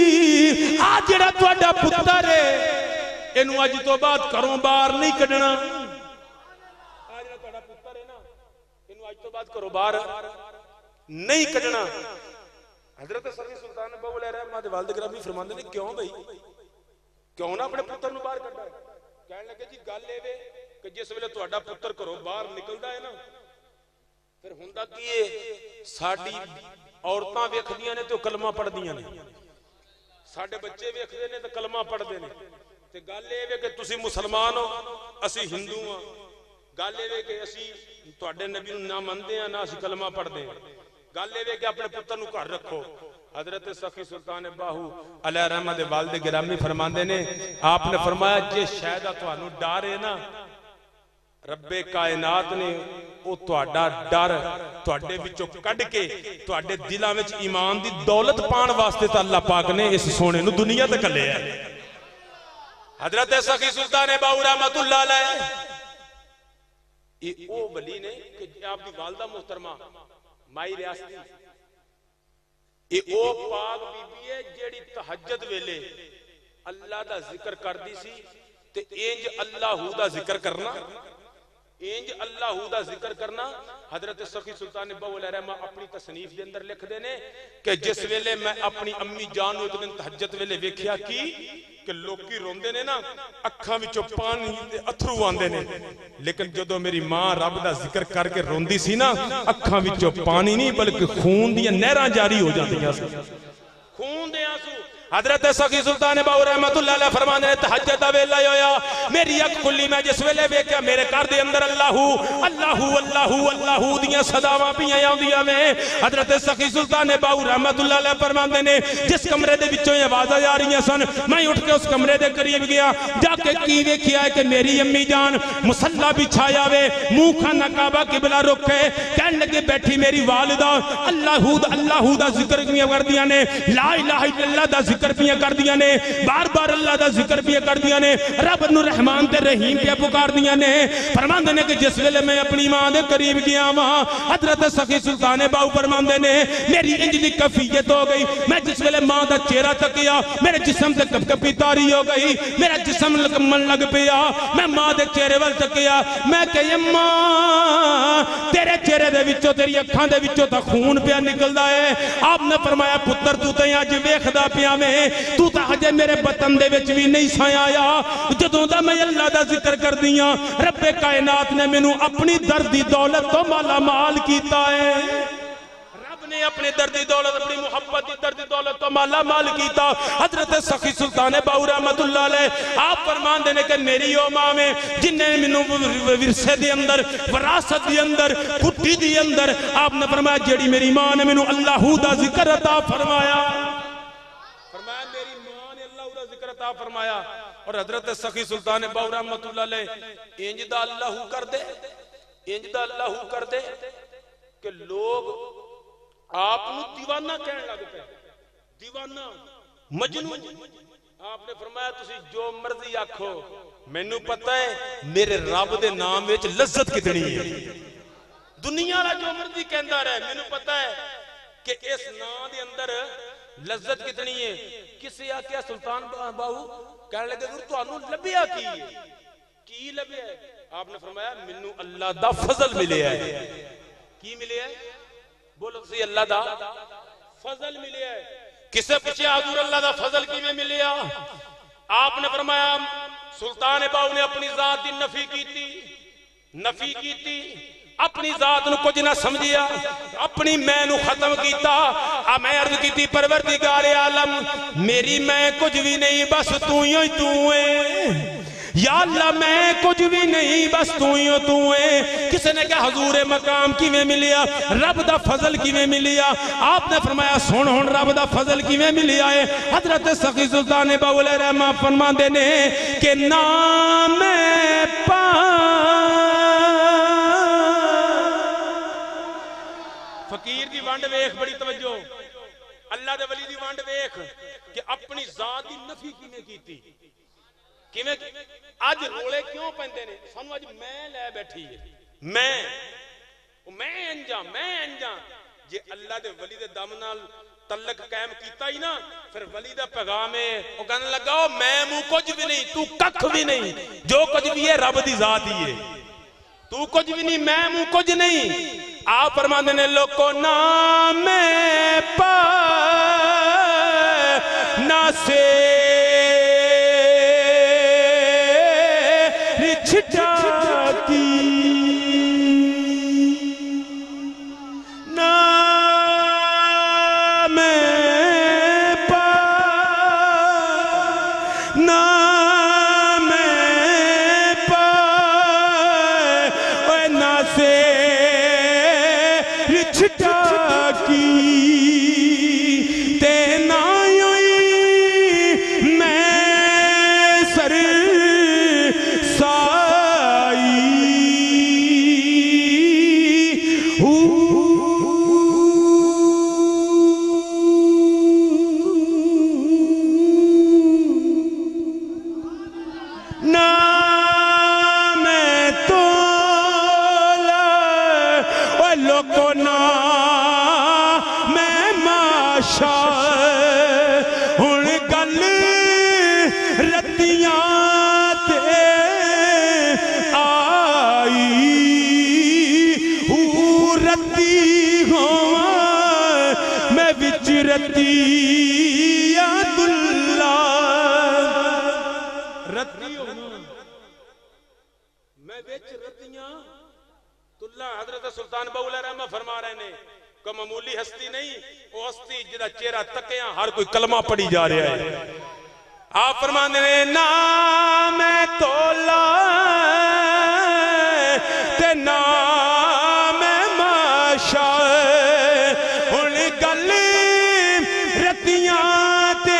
آج جڑا تہاڈا پتر ہے انہوں آج تو بات کروں باہر نہیں کڈنا آج نہ تہاڈا پتر ہے نا انہوں آج تو بات کرو باہر نہیں کڈنا. حضرت سخی سلطان باہو علیہ رحمت والد گرامی فرماندے نے کیوں بھائی کیوں نہ اپنے پتر نو باہر کڈا کہنے لگے جی گل اے وے کہ جس ویلے تہاڈا پتر کرو باہر نکلدا ہے نا پھر ہوندا کی اے ساڈی عورتاں ویکھدیاں نے تے کلمہ پڑھدیاں نے ساڈے بچے ویکھدے نے تے کلمہ پڑھدے نے تے گل اے وے کہ تسی مسلمان ہو اسی ہندو ہاں گل اے وے کہ اسی تواڈے نبی نو نہ مندے ہاں نہ اسی کلمہ پڑھدے گل اے وے کہ اپنے پتر نو گھر رکھو. حضرت سخی سلطان باہو علیہ رحمت والد گرامی فرماندے نے آپ نے فرمایا جے شاید تانوں ڈر ہے نا رب کائنات نے او تہاڈا ڈر تہاڈے وچوں کڈ کے تہاڈے دلاں وچ ایمان دی دولت پان واسطے تے اللہ پاک نے اس سونے نو دنیا تے گھلیا ہے. حضرت سخی سلطان باہو رحمت اللہ علیہ یہ او ولی نے کہ آپ دی والدہ محترمہ مائی ریاستی یہ او پاک بی بی ہے جیڑی تہجد ویلے اللہ دا ذکر کر دی سی تے اینج اللہ دا ذکر کرنا اینج اللہ دا ذکر کرنا. حضرت سخی سلطان باہو علیہ رحمہ اپنی تصنیف دے اندر لکھ دینے کہ جس ویلے میں اپنی امی جان نو اتنے تہجد ویلے ویکھیا کی کہ لوکی روندے نے نا اکھاں وچوں پانی تے اتھرو آندے نے لیکن جدوں میری ماں رب دا ذکر کر کے روندی سی نا اکھاں وچوں پانی نہیں بلکہ خون دیاں نہراں جاری ہو جاندیاں سی. خون دے آنسو. حضرت سخی سلطان باؤ رحمت اللہ علیہ فرمانے نے تہجد دا ویلا ہویا میری اکھ کھلی میں جس ویلے ویکھیا میرے گھر دے اندر اللہ اللہ اللہ اللہ دیاں صداواں پیاں آوندیاں میں. حضرت سخی سلطان باؤ رحمت اللہ علیہ فرماندے نے جس کمرے دے وچوں آوازاں آ رہی سن میں اٹھ کے اس کمرے دے قریب گیا جا کے کی ویکھیا ہے کہ میری امی جان مصلی بچھایا وے منہ کھانا کعبہ قبلہ رکھے کہن لگے بیٹھی میری والدہ اللہ دا ذکر کردیاں نے لا الہ الا اللہ دا ذکر پیاں کر دیا نے بار بار اللہ دا ذکر پیاں کر دیا نے رب نو رحمان تے رحیم پیاں پکار دیا نے. فرماندے نے کہ جس ویلے میں اپنی ماں دے قریب گیا وہاں حضرت سخی سلطان باؤ فرماندے نے میری انج دی کفیت ہو گئی میں جس ویلے ماں دا چہرہ تکیا میرے جسم سے کپ کپی تاری ہو گئی میرا جسم لکمن لگ پیا میں ماں دے چہرے وال تکیا میں کہ اماں تیرے چہرے دے وچوں تیری اکھاں دے وچوں تا خون پیا نکلدا ہے. آپ نے فرمایا پتر تو تے اج ویکھدا پیا میں تو تا ہجے میرے بطن دے وچ بھی نہیں سا آیا جدوں دا میں اللہ دا ذکر کر دیاں رب کائنات نے مینوں اپنی دردی دولت تو مالا مال کیتا ہے. رب نے اپنی دردی دولت اپنی محبت دی دردی دولت تو مالا مال کیتا. حضرت سخی سلطان باؤ رحمت اللہ علیہ آپ فرمان دینے کہ میری او ماں میں جن نے مینوں ورثے دے اندر وراثت دے اندر پھٹی دے اندر آپ نے فرمایا جیڑی میری ماں نے مینوں اللہ دا ذکر عطا فرمایا میری ماں نے اللہ دا ذکر عطا فرمایا. اور حضرت سخی سلطان باؤ رحمت اللہ علیہ انج دا اللہ کر دے انج دا اللہ کر دے کہ لوگ آپ نو دیوانہ کہنے لگ پہ دیوانہ مجنون. آپ نے فرمایا تسی جو مرضی آکھو مینوں پتہ ہے میرے رب دے نام وچ لذت کتنی ہے. دنیا والا جو مرضی کہندا رہے مینوں پتہ ہے کہ اس نام دے اندر لذت کتنی ہے. کسی آکھیا سلطان باؤ کہنے لگے ضرور تانوں لبیا کی لبیا ہے. آپ نے فرمایا مینوں اللہ دا فضل ملیا ہے. کی ملیا ہے بولو سی اللہ دا فضل ملیا ہے. کسے پوچھے حضور اللہ دا فضل کی میں ملیا. آپ نے فرمایا سلطان باؤ نے اپنی ذات دی نفی کیتی اپنی ذات نو کچھ نہ سمجھیا اپنی میں نو ختم کیتا. میں عرض کیتی پروردگار عالم میری میں کچھ بھی نہیں بس تو ہی تو ہے یا اللہ میں کچھ بھی نہیں بس تو ہی تو ہے. کسی نے کہا حضور مقام کی میں ملیا رب دا فضل کی میں ملیا. آپ نے فرمایا سن ہن رب دا فضل کی میں ملیا ہے. حضرت سخی سلطان باؤ علیہ رحمہ فرماندے نے کہ نام فقیر دی وانڈ ویکھ بڑی توجہ اللہ دے ولی دی وانڈ ویکھ کہ اپنی ذات دی نفی کیویں کیتی کیویں اج رولے کیوں پیندے نے سانو اج میں لے بیٹھی میں انجاں جے اللہ دے ولی دے دم نال تعلق قائم کیتا ہی نا پھر ولی دا پیغام ہے او کہنے لگا میں منہ کچھ بھی نہیں تو ککھ بھی نہیں جو کچھ بھی ہے رب دی ذات ہی ہے تو کچھ بھی نہیں میں منہ کچھ نہیں. آپ فرماندے نے لوگوں نام پا نہ سے رچھٹا کی نام پا نام پا اے نہ سے رچھٹا کی تینا یوئی میں سر سائی نام تولا اے لوگوں میں ماشا ہن گل رتیاں تے آئی رتی ہوں میں وچ رتی عبداللہ رتی ہوں میں وچ رتیاں اللہ. حضرت سلطان باؤ علیہ رحمہ فرما رہے ہیں کوئی معمولی ہستی نہیں، وہ ہستی جدا چہرہ تکیاں ہر کوئی کلمہ پڑھی جا رہا ہے. آپ فرمانے نے نام تولا تے نام ماشا ہن گل رتیاں تے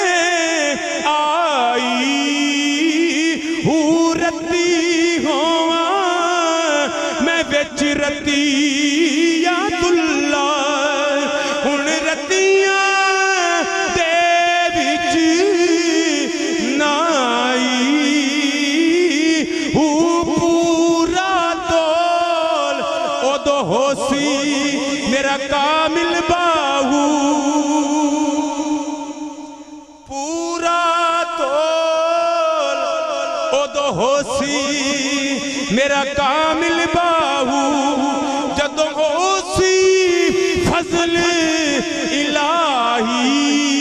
آئی ہوں رتی ہواں میں وچ رتی یا دلہ ہن رتیاں میرا کامل باہو پورا تول او دو ہوسی میرا کامل باہو جدو ہوسی فضل الہی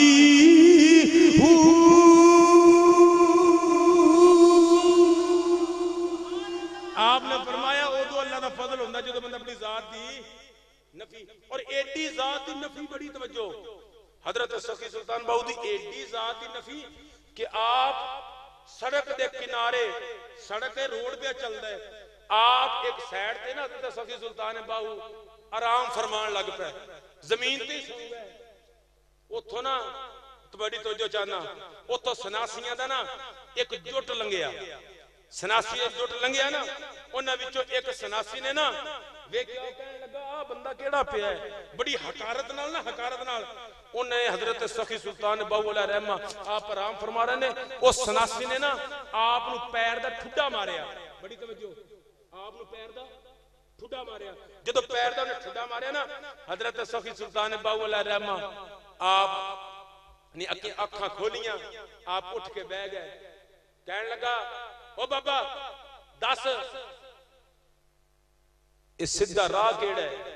آپ نے فرمایا او دو اللہ دا فضل ہوندہ جو بندہ اپنی ذات دی نفی اور ایڈی ذات دی نفی بڑی توجہ حضرت سخی سلطان باہو دی ایڈی ذات دی نفی کہ آپ سڑک دے کنارے سڑک روڈ پہ چل دے آپ ایک سائڈ تے نا حضرت سخی سلطان باہو آرام فرمان لگ پہ زمین تے سو گئے اتھو نا تو بڑی توجہ چاہنا اتھو سناسیاں دا نا ایک جوٹ لنگیا سناسی جوٹ لنگیا نا انہاں وچوں ایک سناسی نے نا ویکھیا کہنے لگا بندہ کیڑا پیا ہے بڑی حقارت نال نا حقارت نال انہیں حضرت سخی سلطان باہو علیہ رحمہ آپ آرام فرما رہے ہیں اس سناسی نے نا آپ نو پیر دا ٹھڈا ماریا بڑی توجہ آپ نو پیر دا ٹھڈا ماریا جدو پیر دا انہیں ٹھڈا ماریا نا حضرت سخی سلطان باہو علیہ رحمہ آپ نے اکھاں کھولیاں آپ اٹھ کے بہ گئے کہنے لگا او بابا دس اس سدھا راہ کیڑا ہے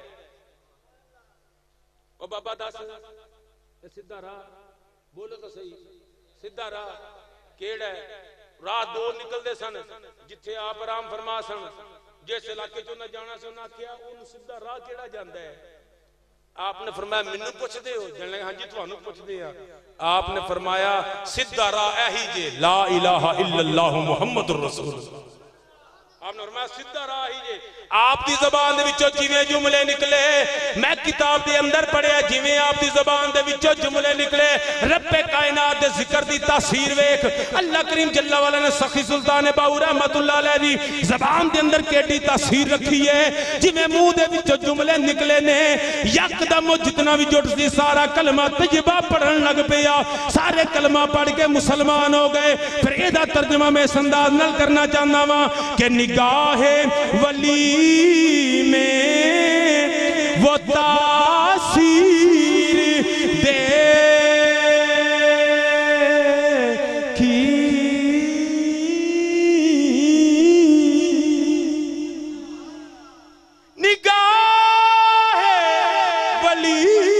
او بابا دس اس سدھا راہ بولو تو صحیح سدھا راہ کیڑا ہے راہ دو نکل دے سن جتھے آپ آرام فرما سن جیسے علاقے جو نہ جانا سے انہاں کیا ان سدھا راہ کیڑا جاندہ ہے آپ نے فرمایا منو پوچھ دے ہو جنہے ہاں جی تو انہوں پوچھ دے ہاں آپ نے فرمایا سدھا راہ اہی جے لا الہ الا اللہ محمد الرسول آپ نے فرمایا سدھا راہ ہی جے آپ دی زبان دے وچوں جویں جملے نکلے میں کتاب دے اندر پڑھیا جویں آپ دی زبان دے وچوں جملے نکلے رب کائنات دے ذکر دی تاثیر ویکھ اللہ کریم جل وعلا نے سخی سلطان باہو رحمت اللہ علیہ دی زبان دے اندر کیڑی تاثیر رکھی ہے جویں منہ دے وچوں جملے نکلے نے یکدم جتنا بھی جٹ سی سارا کلمہ طیبہ پڑھن لگ پیا سارے کلمہ پڑھ کے مسلمان ہو گئے پھر ادا ترجمہ میں اس انداز نال کرنا چاہنا وا کہ نگاہ ولی میں وہ تاثیر دیکھی نگاہ ولی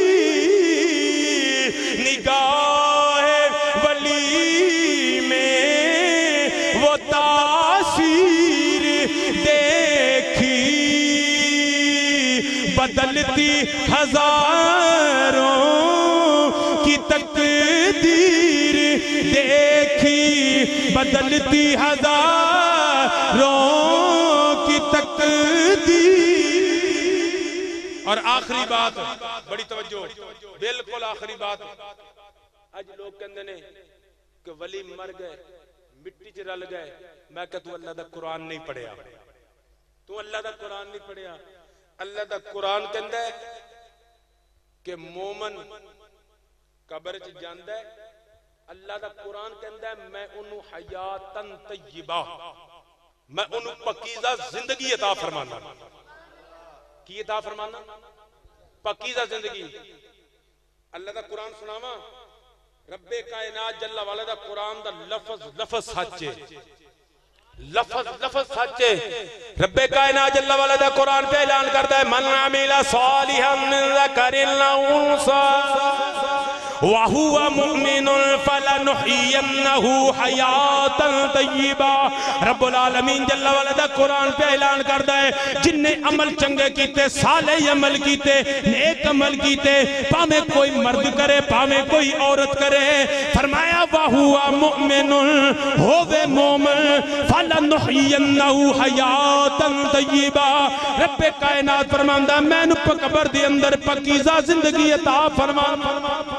نگاہ ولی میں وہ تاثیر دیکھی بدلتی ہزاروں کی تقدیر دیکھی بدلتی ہزاروں کی تقدیر اور آخری بات بڑی توجہ بالکل آخری بات آج لوگ کہندے نے کہ ولی مر گئے مٹی چ رل گئے میں کہ تو اللہ دا قرآن نہیں پڑھیا تو اللہ دا قرآن نہیں پڑھیا اللہ دا قرآن کہندا ہے کہ مومن قبر چ جاندا ہے اللہ دا قرآن کہندا ہے میں انہوں حیاتن طیبہ میں انہوں پاکیزہ زندگی عطا فرمانا کی عطا فرمانا پاکیزہ زندگی اللہ دا قرآن سناواں رب کائنات جل وعلا دا قرآن دا لفظ سچے لفظ سچے رب کائنات جل وعلا دا قرآن پہ اعلان کرتا ہے من عمل صالحا من ذکر او انثى وَهُوَ مُؤْمِنٌ فَلَنُحْيِيَنَّهُ حَيَاةً طَيِّبَةً۔ رب العالمین جل وعلا قرآن پہ اعلان کردا ہے جن نے عمل چنگے کیتے، صالح عمل کیتے، نیک عمل کیتے، پاویں کوئی مرد کرے پاویں کوئی عورت کرے، فرمایا وَهُوَ مُؤْمِنٌ ہووے مومن، فَلَنُحْيِيَنَّهُ حَيَاةً طَيِّبَةً۔ رب کائنات فرماندا میں نو قبر دے اندر پاکیزہ زندگی عطا فرمانا،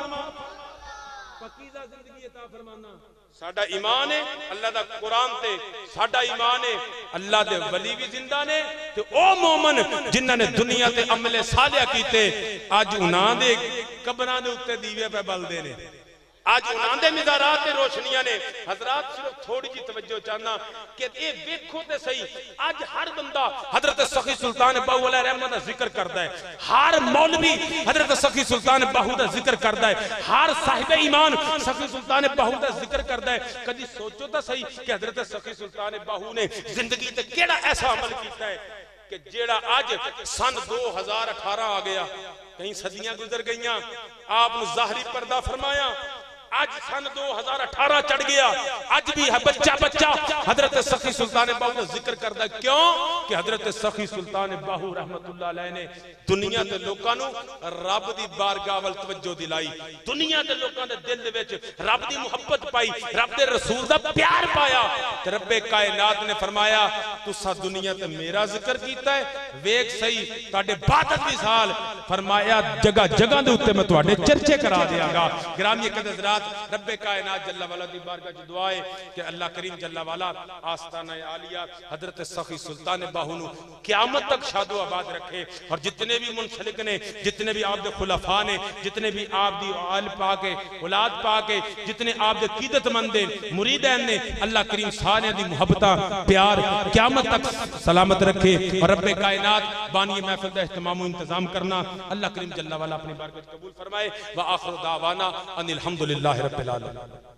پاکیزہ زندگی عطا فرمانا۔ ساڈا ایمان ہے اللہ دا قرآن تے، ساڈا ایمان ہے اللہ دے ولی بھی زندہ نے تے او مومن جنہاں نے دنیا تے عمل صالح کیتے، آج انہاں دے قبراں دے اوتے دیوے پہ بل دے نے، آج انہاں دے مزارات تے روشنیاں نے۔ حضرات صرف تھوڑی جی توجہ چاہنا کہ اے ویکھو تے صحیح، آج ہر بندہ حضرت سخی سلطان باہو علیہ رحمہ دا ذکر کردا ہے، ہر مولوی حضرت سخی سلطان باہو دا ذکر کردا ہے، ہر صاحب ایمان سخی سلطان باہو دا ذکر کردا ہے۔ کدی سوچو تا صحیح کہ حضرت سخی سلطان باہو نے زندگی تے کیڑا ایسا عمل کیتا ہے کہ جیڑا آج سن 2018 آ گیا، کہیں صدیاں گزر گئیاں، آپ نے ظاہری پردہ فرمایا، آج سن 2018 چڑھ گیا، آج بھی بچہ حضرت سخی سلطان باہو کا ذکر کردا ہے۔ کیوں کہ حضرت سخی سلطان باہو رحمت اللہ علیہ نے دنیا دے لوکاں نو رب دی بارگاہ ول توجہ دلائی، دنیا دے لوکاں دے دل دے وچ رب دی محبت پائی، رب دے رسول دا پیار پایا، تے رب کائنات نے فرمایا تساں دنیا تے میرا ذکر کیتا ہے، ویکھ صحیح تہاڈے بعد وصال فرمایا جگہ جگہ دے اوتے میں تہاڈے چرچے کرا دیاں گا۔ گرامی قدر رب کائنات جل والا دی بارگاہ جو دعا ہے کہ اللہ کریم جل والا آستانہ عالیہ حضرت سخی سلطان باہو نو قیامت تک شاد و آباد رکھے، اور جتنے بھی منسلک نے، جتنے بھی آپ دے خلفاء نے، جتنے بھی آپ دی آل پاکے اولاد پاکے، جتنے آپ دے عقیدت مندے مریدین نے، اللہ کریم سارے دی محبتہ پیار قیامت تک سلامت رکھے، اور رب کائنات بانی محفل دا اہتمام و انتظام کرنا اللہ کریم جل والا اپنی بارگاہ قبول فرمائے۔ وآخر دعوانا ان الحمدللہ رب العالمین۔